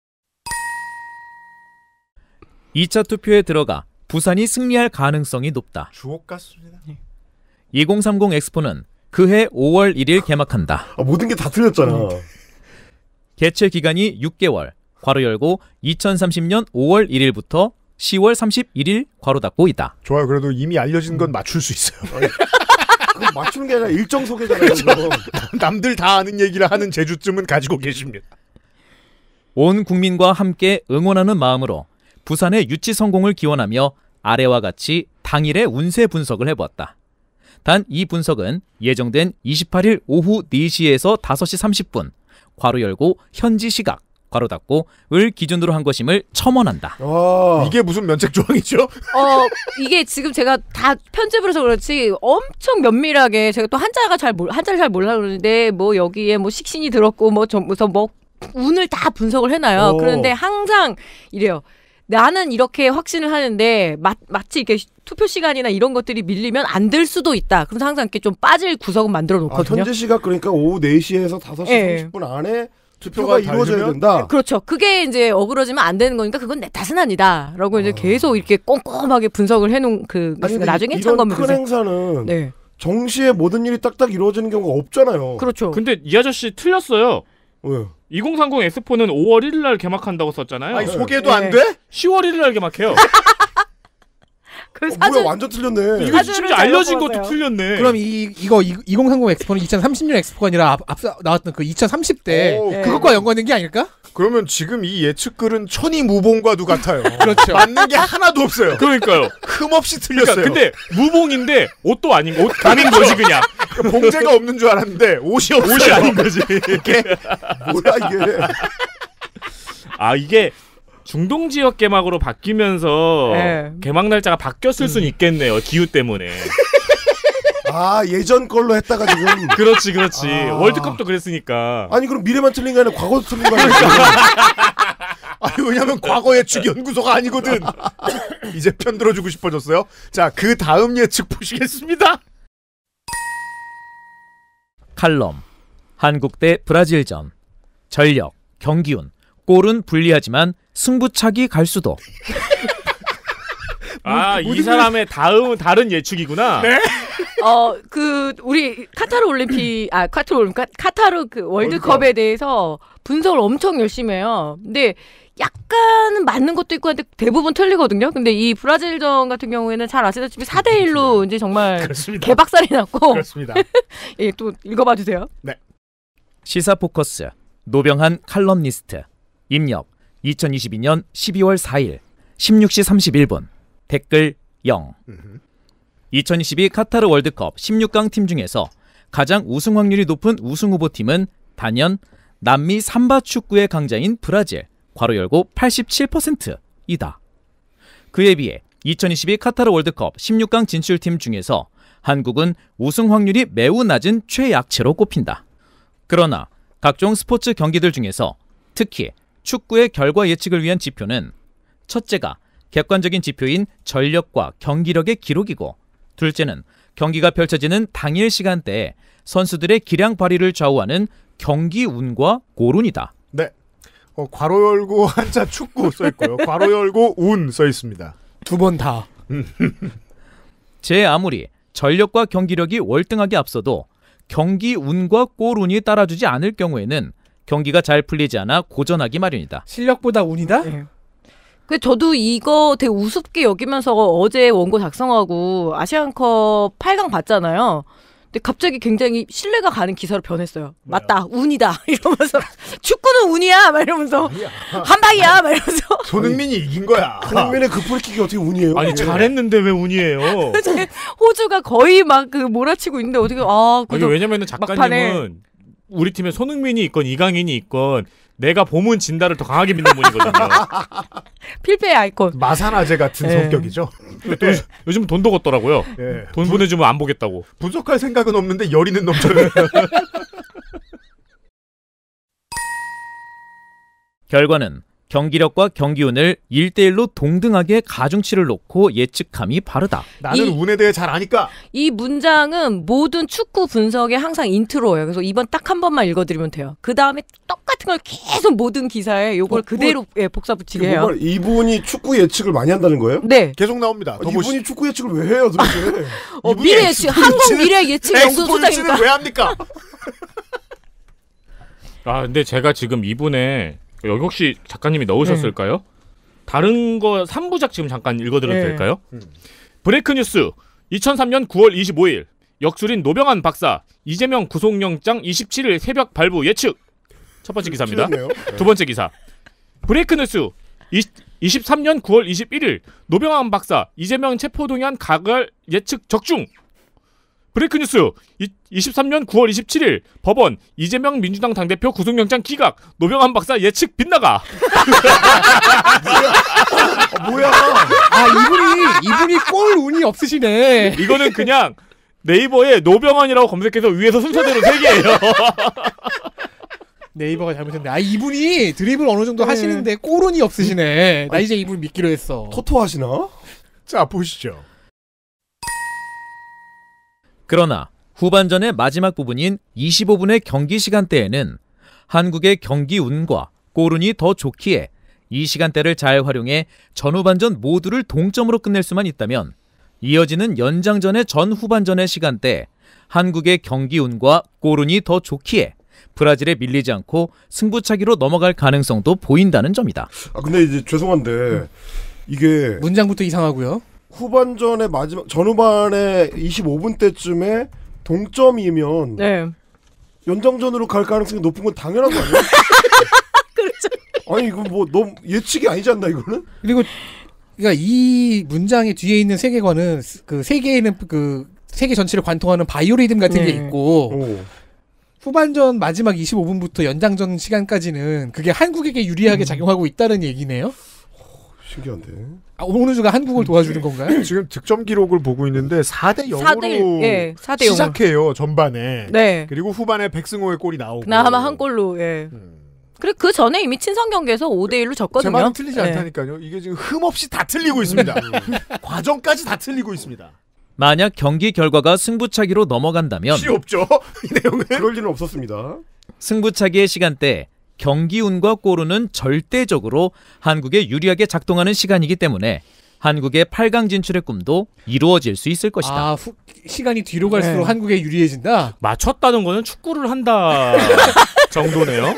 [SPEAKER 2] 2차 투표에 들어가 부산이 승리할 가능성이 높다.
[SPEAKER 3] 주옥 같습니다.
[SPEAKER 2] 2030 엑스포는 그해 5월 1일 개막한다.
[SPEAKER 4] 모든 게 다 틀렸잖아.
[SPEAKER 2] 개최 기간이 6개월. 괄호 열고 2030년 5월 1일부터 10월 31일 괄호 닫고 있다.
[SPEAKER 3] 좋아요. 그래도 이미 알려진 건 맞출 수 있어요.
[SPEAKER 4] 그건 맞추는 게 아니라 일정 소개잖아요.
[SPEAKER 3] 남들 다 아는 얘기를 하는 재주쯤은 가지고 계십니다.
[SPEAKER 2] 온 국민과 함께 응원하는 마음으로 부산의 유치 성공을 기원하며 아래와 같이 당일의 운세 분석을 해보았다. 단 이 분석은 예정된 28일 오후 4시에서 5시 30분 괄호 열고 현지 시각 괄호 닫고 을 기준으로 한 것임을 첨언한다.
[SPEAKER 3] 이게 무슨 면책 조항이죠?
[SPEAKER 7] 이게 지금 제가 다 편집을 해서 그렇지 엄청 면밀하게 제가 또 한자를 잘 몰라 그러는데 뭐 여기에 뭐 식신이 들었고 뭐 운을 다 분석을 해놔요. 그런데 항상 이래요. 나는 이렇게 확신을 하는데 마치 이렇게 투표 시간이나 이런 것들이 밀리면 안 될 수도 있다. 그래서 항상 이렇게 좀 빠질 구석은 만들어 놓거든요.
[SPEAKER 4] 현재 시각 그러니까 오후 4시에서 5시 30분 안에 투표가 이루어져야 된다.
[SPEAKER 7] 그렇죠. 그게 이제 어그러지면 안 되는 거니까 그건 내 탓은 아니다라고 이제 계속 이렇게 꼼꼼하게 분석을 해놓은 나중에 참고하면
[SPEAKER 4] 이런 큰 행사는 정시에 모든 일이 딱딱 이루어지는 경우가 없잖아요.
[SPEAKER 7] 그렇죠.
[SPEAKER 5] 근데 이 아저씨 틀렸어요.
[SPEAKER 4] 왜요?
[SPEAKER 5] 2030 엑스포는 5월 1일 날 개막한다고 썼잖아요.
[SPEAKER 3] 아니, 소개도 안 돼?
[SPEAKER 5] 10월 1일 날 개막해요.
[SPEAKER 7] 그 사진
[SPEAKER 4] 뭐야, 완전 틀렸네.
[SPEAKER 5] 이거 심지어 알려진 것도 틀렸네.
[SPEAKER 6] 그럼 이거 2030 엑스포는 2030년 엑스포가 아니라 앞서 나왔던 그 2030대 그것과 연관된 게 아닐까?
[SPEAKER 3] 그러면 지금 이 예측글은 천이무봉과도 같아요.
[SPEAKER 6] 그렇죠.
[SPEAKER 3] 맞는 게 하나도 없어요.
[SPEAKER 5] 그러니까요.
[SPEAKER 3] 흠없이 틀렸어요.
[SPEAKER 5] 그러니까 근데 무봉인데 옷도 아닌 옷 감인 거지 그냥.
[SPEAKER 3] 봉제가 없는 줄 알았는데 옷이 없어요.
[SPEAKER 5] 옷이 아닌 거지.
[SPEAKER 3] 이게
[SPEAKER 4] 뭐야 이게?
[SPEAKER 5] 이게 중동 지역 개막으로 바뀌면서 개막 날짜가 바뀌었을 수는 있겠네요. 기후 때문에.
[SPEAKER 4] 예전 걸로 했다가 지금.
[SPEAKER 5] 그렇지. 월드컵도 그랬으니까.
[SPEAKER 4] 아니 그럼 미래만 틀린 게 아니라 과거도 틀린 거 아니야?
[SPEAKER 3] 왜냐면 과거 예측 연구소가 아니거든. 이제 편 들어주고 싶어졌어요. 자, 그 다음 예측 보시겠습니다.
[SPEAKER 2] 칼럼 한국 대 브라질전 전력 경기운 골은 불리하지만 승부차기 갈 수도.
[SPEAKER 5] 이 사람의 다음은 다른 예측이구나.
[SPEAKER 3] 네?
[SPEAKER 7] 우리 카타르 그 월드컵에 대해서 분석을 엄청 열심히 해요. 근데 약간은 맞는 것도 있고 한데 대부분 틀리거든요. 근데 이 브라질전 같은 경우에는 잘 아시다시피 4대1로 이제 정말
[SPEAKER 3] 그렇습니다.
[SPEAKER 7] 개박살이 났고.
[SPEAKER 3] 그렇습니다.
[SPEAKER 7] 예, 또 읽어봐 주세요.
[SPEAKER 3] 네.
[SPEAKER 2] 시사 포커스 노병한 칼럼니스트 입력 2022년 12월 4일 16시 31분 댓글 0. 2022 카타르 월드컵 16강 팀 중에서 가장 우승 확률이 높은 우승 후보팀은 단연 남미 삼바 축구의 강자인 브라질 괄호 열고 87%이다. 그에 비해 2022 카타르 월드컵 16강 진출팀 중에서 한국은 우승 확률이 매우 낮은 최약체로 꼽힌다. 그러나 각종 스포츠 경기들 중에서 특히 축구의 결과 예측을 위한 지표는 첫째가 객관적인 지표인 전력과 경기력의 기록이고 둘째는 경기가 펼쳐지는 당일 시간대에 선수들의 기량 발휘를 좌우하는 경기 운과 골운이다.
[SPEAKER 3] 네. 괄호 열고 한자 축구 써있고요. 괄호 열고 운 써있습니다.
[SPEAKER 6] 두 번 다.
[SPEAKER 2] 제 아무리 전력과 경기력이 월등하게 앞서도 경기 운과 골운이 따라주지 않을 경우에는 경기가 잘 풀리지 않아 고전하기 마련이다.
[SPEAKER 6] 실력보다 운이다?
[SPEAKER 7] 네. 저도 이거 되게 우습게 여기면서 어제 원고 작성하고 아시안컵 8강 봤잖아요. 근데 갑자기 굉장히 신뢰가 가는 기사로 변했어요. 맞다, 운이다 이러면서 축구는 운이야 막 이러면서 한 방이야 막 이러면서
[SPEAKER 3] 손흥민이 이긴 거야.
[SPEAKER 4] 손흥민의 그 프리킥이 어떻게 운이에요?
[SPEAKER 5] 아니 잘했는데 왜 운이에요?
[SPEAKER 7] 호주가 거의 막 그 몰아치고 있는데 어떻게
[SPEAKER 5] 아니 왜냐면은 작가님은 막판에... 우리 팀에 손흥민이 있건 이강인이 있건 내가 보문 진다를 더 강하게 믿는 분이거든요.
[SPEAKER 7] 필패의 아이콘.
[SPEAKER 3] 마산아재 같은 성격이죠.
[SPEAKER 5] 또 요즘 돈도 걷더라고요. 돈 보내주면 안 보겠다고.
[SPEAKER 3] 분석할 생각은 없는데 열이는 넘쳐요.
[SPEAKER 2] 결과는 경기력과 경기운을 1대1로 동등하게 가중치를 놓고 예측함이 바르다.
[SPEAKER 3] 나는 운에 대해 잘 아니까.
[SPEAKER 7] 이 문장은 모든 축구 분석의 항상 인트로예요. 그래서 이번 딱 한 번만 읽어드리면 돼요. 그 다음에 똑같은 걸 계속 모든 기사에 요걸 그대로 복사 붙이게 해요.
[SPEAKER 4] 이분이 축구 예측을 많이 한다는 거예요?
[SPEAKER 7] 네.
[SPEAKER 3] 계속 나옵니다.
[SPEAKER 4] 이분이 축구 예측을 왜 해요 도대체?
[SPEAKER 7] 미래 예측, 한국 미래 예측 연구 소장입니다.
[SPEAKER 3] 왜 합니까?
[SPEAKER 5] 아 근데 제가 지금 이분의 여기 혹시 작가님이 넣으셨을까요? 다른 거 3부작 지금 잠깐 읽어드려도 될까요? 브레이크 뉴스 2003년 9월 25일 역술인 노병한 박사 이재명 구속영장 27일 새벽 발부 예측. 첫 번째 기사입니다. 두 번째 기사 브레이크 뉴스 23년 9월 21일 노병한 박사 이재명 체포동의안 가결 예측 적중. 브레이크 뉴스 23년 9월 27일 법원 이재명 민주당 당대표 구속영장 기각 노병한 박사 예측 빗나가.
[SPEAKER 4] 뭐야?
[SPEAKER 6] 아 이분이 꼴 운이 없으시네.
[SPEAKER 5] 이거는 그냥 네이버에 노병헌이라고 검색해서 위에서 순서대로 3개예요.
[SPEAKER 6] 네이버가 잘못했네. 아 이분이 드리블 어느 정도 하시는데 꼴운이 없으시네. 나 이제 이분 믿기로 했어.
[SPEAKER 4] 토토하시나?
[SPEAKER 3] 자 보시죠.
[SPEAKER 2] 그러나 후반전의 마지막 부분인 25분의 경기 시간대에는 한국의 경기 운과 골운이 더 좋기에 이 시간대를 잘 활용해 전후반전 모두를 동점으로 끝낼 수만 있다면 이어지는 연장전의 전후반전의 시간대 한국의 경기 운과 골운이 더 좋기에 브라질에 밀리지 않고 승부차기로 넘어갈 가능성도 보인다는 점이다.
[SPEAKER 4] 아 근데 이제 죄송한데 이게
[SPEAKER 6] 문장부터 이상하고요.
[SPEAKER 4] 후반전의 마지막 전후반의 25분 때쯤에 동점이면 연장전으로 갈 가능성이 높은 건 당연한 거 아니야?
[SPEAKER 7] 그렇죠.
[SPEAKER 4] 아니 이거 뭐 너무 예측이 아니지 않나 이거는?
[SPEAKER 6] 그리고 그러니까 이 문장의 뒤에 있는 세계관은 그 세계에는 그 세계 전체를 관통하는 바이오리듬 같은 게 있고 후반전 마지막 25분부터 연장전 시간까지는 그게 한국에게 유리하게 작용하고 있다는 얘기네요.
[SPEAKER 4] 신기한데.
[SPEAKER 6] 아, 오누주가 한국을 도와주는 건가요?
[SPEAKER 3] 지금 득점 기록을 보고 있는데 4대 0으로
[SPEAKER 7] 4대 0.
[SPEAKER 3] 시작해요 전반에.
[SPEAKER 7] 네.
[SPEAKER 3] 그리고 후반에 백승호의 골이 나오고.
[SPEAKER 7] 그나마 한 골로. 예. 그래 그 전에 이미 친선 경기에서 5대 1로 졌거든요.
[SPEAKER 3] 제 말은 틀리지 않다니까요. 이게 지금 흠없이 다 틀리고 있습니다. 과정까지 다 틀리고 있습니다.
[SPEAKER 2] 만약 경기 결과가 승부차기로 넘어간다면
[SPEAKER 3] 필요 없죠. 이 내용은
[SPEAKER 4] 그럴 일은 없었습니다.
[SPEAKER 2] 승부차기의 시간대 경기운과 골운은 절대적으로 한국에 유리하게 작동하는 시간이기 때문에 한국의 8강 진출의 꿈도 이루어질 수 있을 것이다.
[SPEAKER 6] 아, 시간이 뒤로 갈수록 한국에 유리해진다?
[SPEAKER 5] 맞췄다는 거는 축구를 한다 정도네요.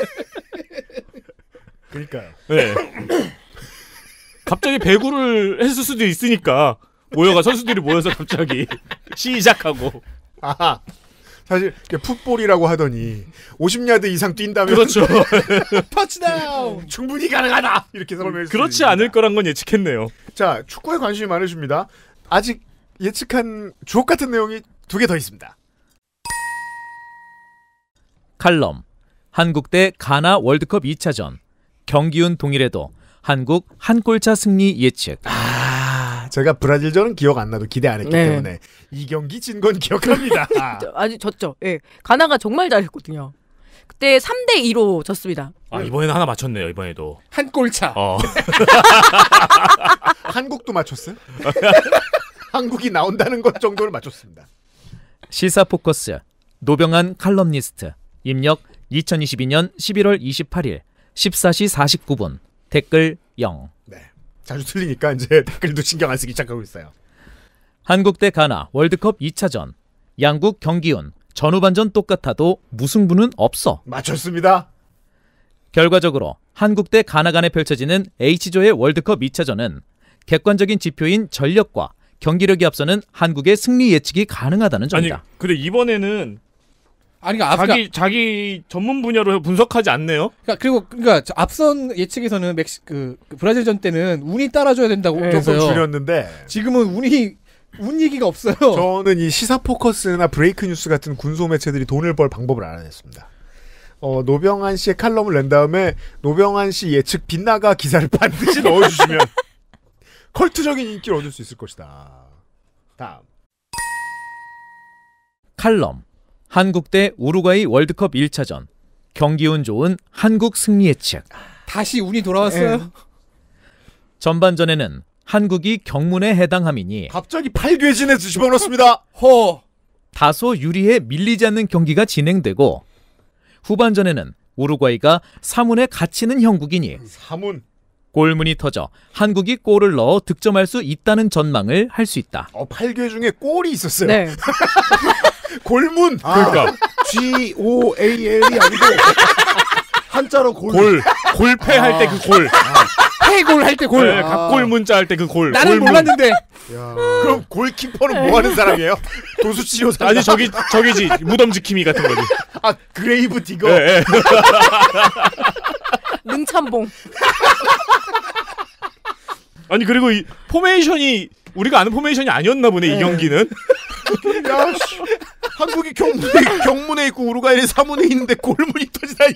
[SPEAKER 3] 그러니까요.
[SPEAKER 5] 네. 갑자기 배구를 했을 수도 있으니까 선수들이 모여서 갑자기 시작하고.
[SPEAKER 3] 아하. 사실 풋볼이라고 하더니 50야드 이상 뛴다면
[SPEAKER 5] 그렇죠.
[SPEAKER 6] 터치다운
[SPEAKER 3] 충분히 가능하다 이렇게 설명할 수
[SPEAKER 5] 그렇지
[SPEAKER 3] 있습니다.
[SPEAKER 5] 않을 거란 건 예측했네요.
[SPEAKER 3] 자 축구에 관심이 많으십니다. 아직 예측한 주옥 같은 내용이 2개 더 있습니다.
[SPEAKER 2] 칼럼 한국 대 가나 월드컵 2차전 경기운 동일해도 한국 한 골차 승리 예측.
[SPEAKER 3] 제가 브라질전은 기억 안 나도 기대 안 했기 때문에 이 경기 진 건 기억합니다.
[SPEAKER 7] 아주 졌죠. 예. 가나가 정말 잘했거든요. 그때 3대 2로 졌습니다.
[SPEAKER 5] 아 이번에는 하나 맞췄네요. 이번에도
[SPEAKER 6] 한 골차.
[SPEAKER 3] 한국도 맞췄어요? 한국이 나온다는 것 정도를 맞췄습니다.
[SPEAKER 2] 시사 포커스 노병한 칼럼니스트 입력 2022년 11월 28일 14시 49분 댓글 0.
[SPEAKER 3] 네. 자주 틀리니까 이제 댓글도 신경 안 쓰기 시작하고 있어요.
[SPEAKER 2] 한국 대 가나 월드컵 2차전 양국 경기운 전후반전 똑같아도 무승부는 없어.
[SPEAKER 3] 맞췄습니다.
[SPEAKER 2] 결과적으로 한국 대 가나 간에 펼쳐지는 H조의 월드컵 2차전은 객관적인 지표인 전력과 경기력이 앞서는 한국의 승리 예측이 가능하다는 점이다.
[SPEAKER 5] 아니, 근데 이번에는 자기 전문 분야로 분석하지 않네요.
[SPEAKER 6] 그러니까 앞선 예측에서는 그 브라질전 때는 운이 따라줘야 된다고
[SPEAKER 3] 조금 줄였는데
[SPEAKER 6] 지금은 운 얘기가 없어요.
[SPEAKER 3] 저는 이 시사 포커스나 브레이크 뉴스 같은 군소 매체들이 돈을 벌 방법을 알아냈습니다. 노병한 씨의 칼럼을 낸 다음에 노병한 씨 예측 빗나가 기사를 반드시 넣어주시면 컬트적인 인기를 얻을 수 있을 것이다. 다음
[SPEAKER 2] 칼럼 한국 대 우루과이 월드컵 1차전 경기 운 좋은 한국 승리 예측.
[SPEAKER 6] 다시 운이 돌아왔어요.
[SPEAKER 2] 전반전에는 한국이 경문에 해당함이니
[SPEAKER 3] 갑자기 팔괘진에 집어넣습니다.
[SPEAKER 2] 다소 유리해 밀리지 않는 경기가 진행되고 후반전에는 우루과이가 사문에 갇히는 형국이니
[SPEAKER 3] 사문
[SPEAKER 2] 골문이 터져 한국이 골을 넣어 득점할 수 있다는 전망을 할 수 있다.
[SPEAKER 3] 팔괘 중에 골이 있었어요.
[SPEAKER 7] 네.
[SPEAKER 3] 골문.
[SPEAKER 5] 그러니까
[SPEAKER 4] GOAL이 아니고 한자로
[SPEAKER 5] 골패 할 때 그 골.
[SPEAKER 6] 패골 할 때 골.
[SPEAKER 5] 네, 각골 문자 할 때 그 골.
[SPEAKER 6] 나는
[SPEAKER 5] 골문.
[SPEAKER 6] 몰랐는데.
[SPEAKER 3] 그럼 골키퍼는 뭐 하는 사람이에요? 도수치료 사람.
[SPEAKER 5] 아니 저기지 무덤 지킴이 같은 거지.
[SPEAKER 3] 아 그레이브 디거.
[SPEAKER 5] 네.
[SPEAKER 7] 능참봉.
[SPEAKER 5] 아니 그리고 이 포메이션이 우리가 아는 포메이션이 아니었나 보네. 이 경기는.
[SPEAKER 3] 야, 한국이 경문에 있고 우루과이는 사문에 있는데 골문이 터지다니.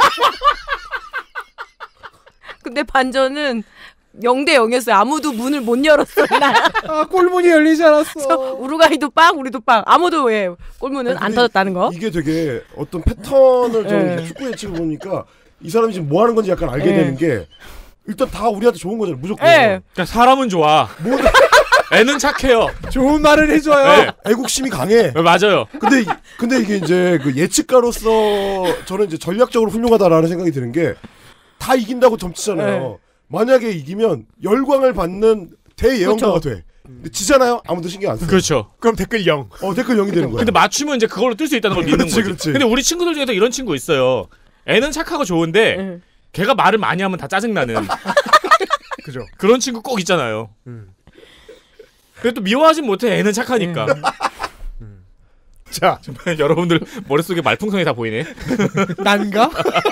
[SPEAKER 7] 근데 반전은 0대 0이었어요. 아무도 문을 못 열었어요.
[SPEAKER 6] 골문이 열리지 않았어.
[SPEAKER 7] 우루과이도 빵, 우리도 빵. 아무도 골문은 안 터졌다는 거.
[SPEAKER 4] 이게 되게 어떤 패턴을 좀 축구 예측을 보니까 이 사람이 지금 뭐 하는 건지 약간 알게 되는 게 일단 다 우리한테 좋은 거잖아요. 무조건.
[SPEAKER 5] 그러니까 사람은 좋아. 애는 착해요.
[SPEAKER 6] 좋은 말을 해줘요.
[SPEAKER 5] 네.
[SPEAKER 4] 애국심이 강해.
[SPEAKER 5] 맞아요.
[SPEAKER 4] 근데 이게 이제 그 예측가로서 저는 이제 전략적으로 훌륭하다라는 생각이 드는 게 다 이긴다고 점치잖아요. 만약에 이기면 열광을 받는 대예언가가 돼. 근데 지잖아요. 아무도 신경 안 써.
[SPEAKER 5] 그렇죠.
[SPEAKER 3] 그럼 댓글 0.
[SPEAKER 4] 댓글 0이 되는 거야.
[SPEAKER 5] 근데 맞추면 이제 그걸로 뜰 수 있다는 걸 믿는 거지.
[SPEAKER 4] 그렇지.
[SPEAKER 5] 근데 우리 친구들 중에도 이런 친구 있어요. 애는 착하고 좋은데 걔가 말을 많이 하면 다 짜증나는.
[SPEAKER 3] 그죠.
[SPEAKER 5] 그런 친구 꼭 있잖아요. 근데 또 미워하진 못해. 애는 착하니까.
[SPEAKER 3] 자,
[SPEAKER 5] 정말 여러분들 머릿속에 말풍선이 다 보이네.
[SPEAKER 6] 난가?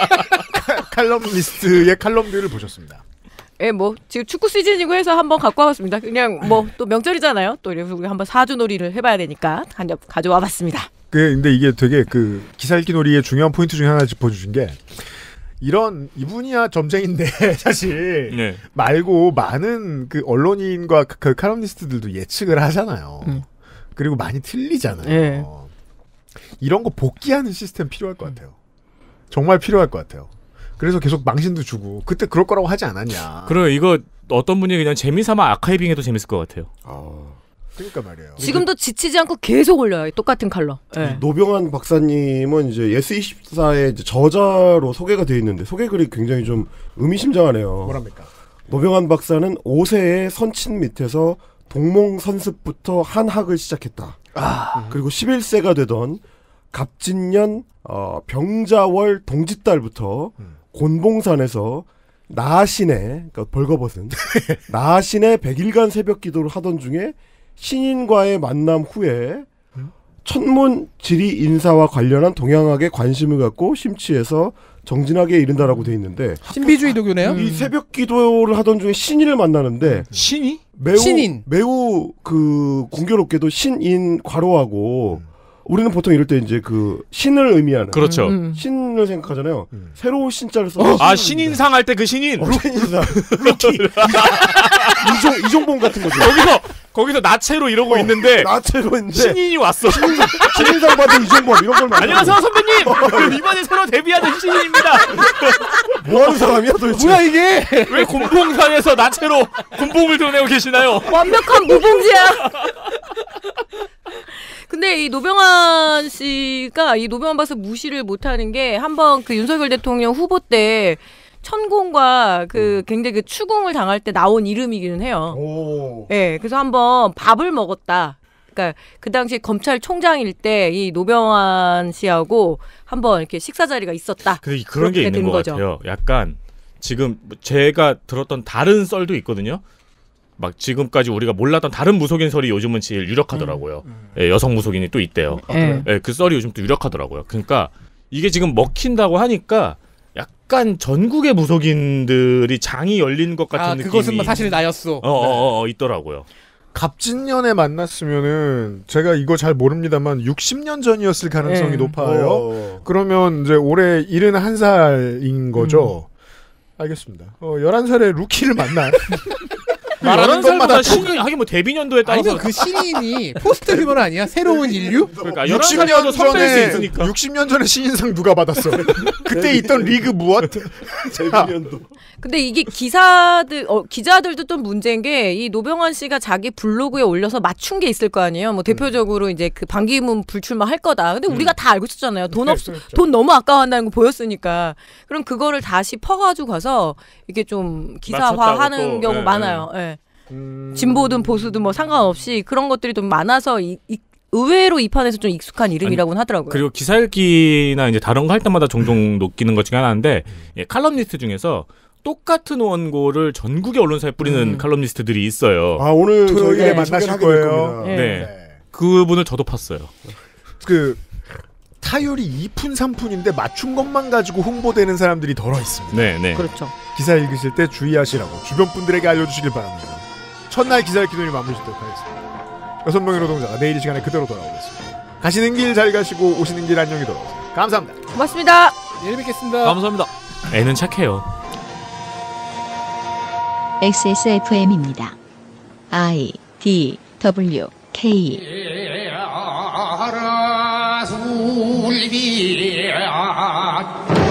[SPEAKER 3] 칼럼리스트의 칼럼들을 보셨습니다.
[SPEAKER 7] 지금 축구 시즌이고 해서 한번 갖고 와봤습니다. 그냥 또 명절이잖아요. 또 우리 한번 사주놀이를 해봐야 되니까 가져와봤습니다.
[SPEAKER 3] 근데 이게 되게 그 기사 읽기 놀이의 중요한 포인트 중에 하나 짚어주신 게 이분이야 점쟁인데 사실 말고 많은 그 언론인과 그 칼럼니스트들도 예측을 하잖아요. 그리고 많이 틀리잖아요. 이런 거 복귀하는 시스템 필요할 것 같아요. 정말 필요할 것 같아요. 그래서 계속 망신도 주고 그때 그럴 거라고 하지 않았냐.
[SPEAKER 5] 그래 이거 어떤 분이 그냥 재미삼아 아카이빙해도 재밌을 것 같아요.
[SPEAKER 3] 그러니까 말이에요.
[SPEAKER 7] 지금도 지치지 않고 계속 올려요. 똑같은 칼럼.
[SPEAKER 4] 노병환 박사님은 이제 예스24의 이제 저자로 소개가 돼 있는데 소개 글이 굉장히 좀 의미심장하네요.
[SPEAKER 3] 뭐랍니까?
[SPEAKER 4] 노병환 박사는 5세의 선친 밑에서 동몽 선습부터 한학을 시작했다. 그리고 11세가 되던 갑진년 병자월 동짓달부터 곤봉산에서 나신의 그러니까 벌거벗은 나신의 100일간 새벽 기도를 하던 중에 신인과의 만남 후에 천문 지리 인사와 관련한 동양학에 관심을 갖고 심취해서 정진학에 이른다라고 돼 있는데
[SPEAKER 6] 신비주의 도교네요.
[SPEAKER 4] 이 새벽 기도를 하던 중에 신인을 만나는데
[SPEAKER 5] 신이?
[SPEAKER 4] 매우 그 공교롭게도 신인 괄호하고 우리는 보통 이럴 때 이제 그 신을 의미하는
[SPEAKER 5] 그렇죠.
[SPEAKER 4] 신을 생각하잖아요. 새로운 신자를 써.
[SPEAKER 5] 신인상 할 때 그 신인.
[SPEAKER 4] 신인상. 로키. 이종봉 같은 거죠.
[SPEAKER 5] 거기서 나체로 이러고 있는데
[SPEAKER 4] 나체로 있는데
[SPEAKER 5] 신인이 왔어.
[SPEAKER 4] 신인상 받은 이종범 이런 걸 말해.
[SPEAKER 5] 안녕하세요 선배님. 이번에 새로 데뷔하는 신인입니다.
[SPEAKER 4] 뭐 하는 사람이야 도대체?
[SPEAKER 6] 뭐야 이게?
[SPEAKER 5] 왜 곤봉산에서 나체로 곤봉을 드러내고 계시나요?
[SPEAKER 7] 완벽한 무봉지야. 근데 이 노병환 씨가 이 노병환 박사 무시를 못하는 게 한번 그 윤석열 대통령 후보 때 천공과 그 굉장히 그 추궁을 당할 때 나온 이름이기는 해요. 그래서 한번 밥을 먹었다. 그러니까 그 당시 검찰총장일 때 이 노병환 씨하고 한번 이렇게 식사 자리가 있었다.
[SPEAKER 5] 근데 그런 게 있는 것 같아요. 약간 지금 제가 들었던 다른 썰도 있거든요. 막 지금까지 우리가 몰랐던 다른 무속인 설이 요즘은 제일 유력하더라고요. 예, 여성 무속인이 또 있대요. 예, 그 썰이 요즘 또 유력하더라고요. 그러니까 이게 지금 먹힌다고 하니까 약간 전국의 무속인들이 장이 열린 것 같은 느낌이.
[SPEAKER 6] 그것은 사실 나였어.
[SPEAKER 5] 있더라고요.
[SPEAKER 3] 갑진년에 만났으면은 제가 이거 잘 모릅니다만 60년 전이었을 가능성이 높아요. 그러면 이제 올해 71살인 거죠. 알겠습니다. 11살의 루키를 만나.
[SPEAKER 5] 말하는 것마다 신이 하긴 뭐 데뷔년도에 따라서
[SPEAKER 6] 아니면 그 신인이 포스트 휴먼 아니야? 새로운 인류?
[SPEAKER 5] 그러니까 60년 전에
[SPEAKER 3] 60년 전에 신인상 누가 받았어? 그때 있던 리그 무엇?
[SPEAKER 4] 데뷔년도.
[SPEAKER 7] 근데 이게 기자들도 좀 문제인 게 이 노병환 씨가 자기 블로그에 올려서 맞춘 게 있을 거 아니에요. 뭐 대표적으로 이제 그 반기문 불출마 할 거다. 근데 우리가 다 알고 있었잖아요. 돈 너무 아까워한다는 거 보였으니까. 그럼 그거를 다시 퍼가지고 가서 이게 좀 기사화하는 경우 많아요. 예. 진보든 보수든 뭐 상관없이 그런 것들이 좀 많아서 의외로 이 판에서 좀 익숙한 이름이라고는 하더라고요.
[SPEAKER 5] 그리고 기사 읽기나 이제 다른 거 할 때마다 종종 느끼는 것 중에 하나인데 칼럼니스트 중에서 똑같은 원고를 전국의 언론사에 뿌리는 칼럼니스트들이 있어요.
[SPEAKER 4] 아, 오늘
[SPEAKER 3] 토요일에 만나실 거예요.
[SPEAKER 5] 네. 그분을 저도 팠어요.
[SPEAKER 3] 그 타율이 2푼 3푼인데 맞춘 것만 가지고 홍보되는 사람들이 덜어 있습니다.
[SPEAKER 5] 네.
[SPEAKER 7] 그렇죠.
[SPEAKER 3] 기사 읽으실 때 주의하시라고 주변 분들에게 알려주시길 바랍니다. 첫날 기사 읽기 논의 마무리 짓도록 하겠습니다. 6명의 노동자가 내일 이 시간에 그대로 돌아오겠습니다. 가시는 길 잘 가시고 오시는 길 안녕히 돌아오세요. 감사합니다.
[SPEAKER 7] 고맙습니다.
[SPEAKER 6] 내일 뵙겠습니다.
[SPEAKER 2] 감사합니다.
[SPEAKER 5] 애는 착해요.
[SPEAKER 14] XSFM입니다. I, D, W, K.
[SPEAKER 15] 술비야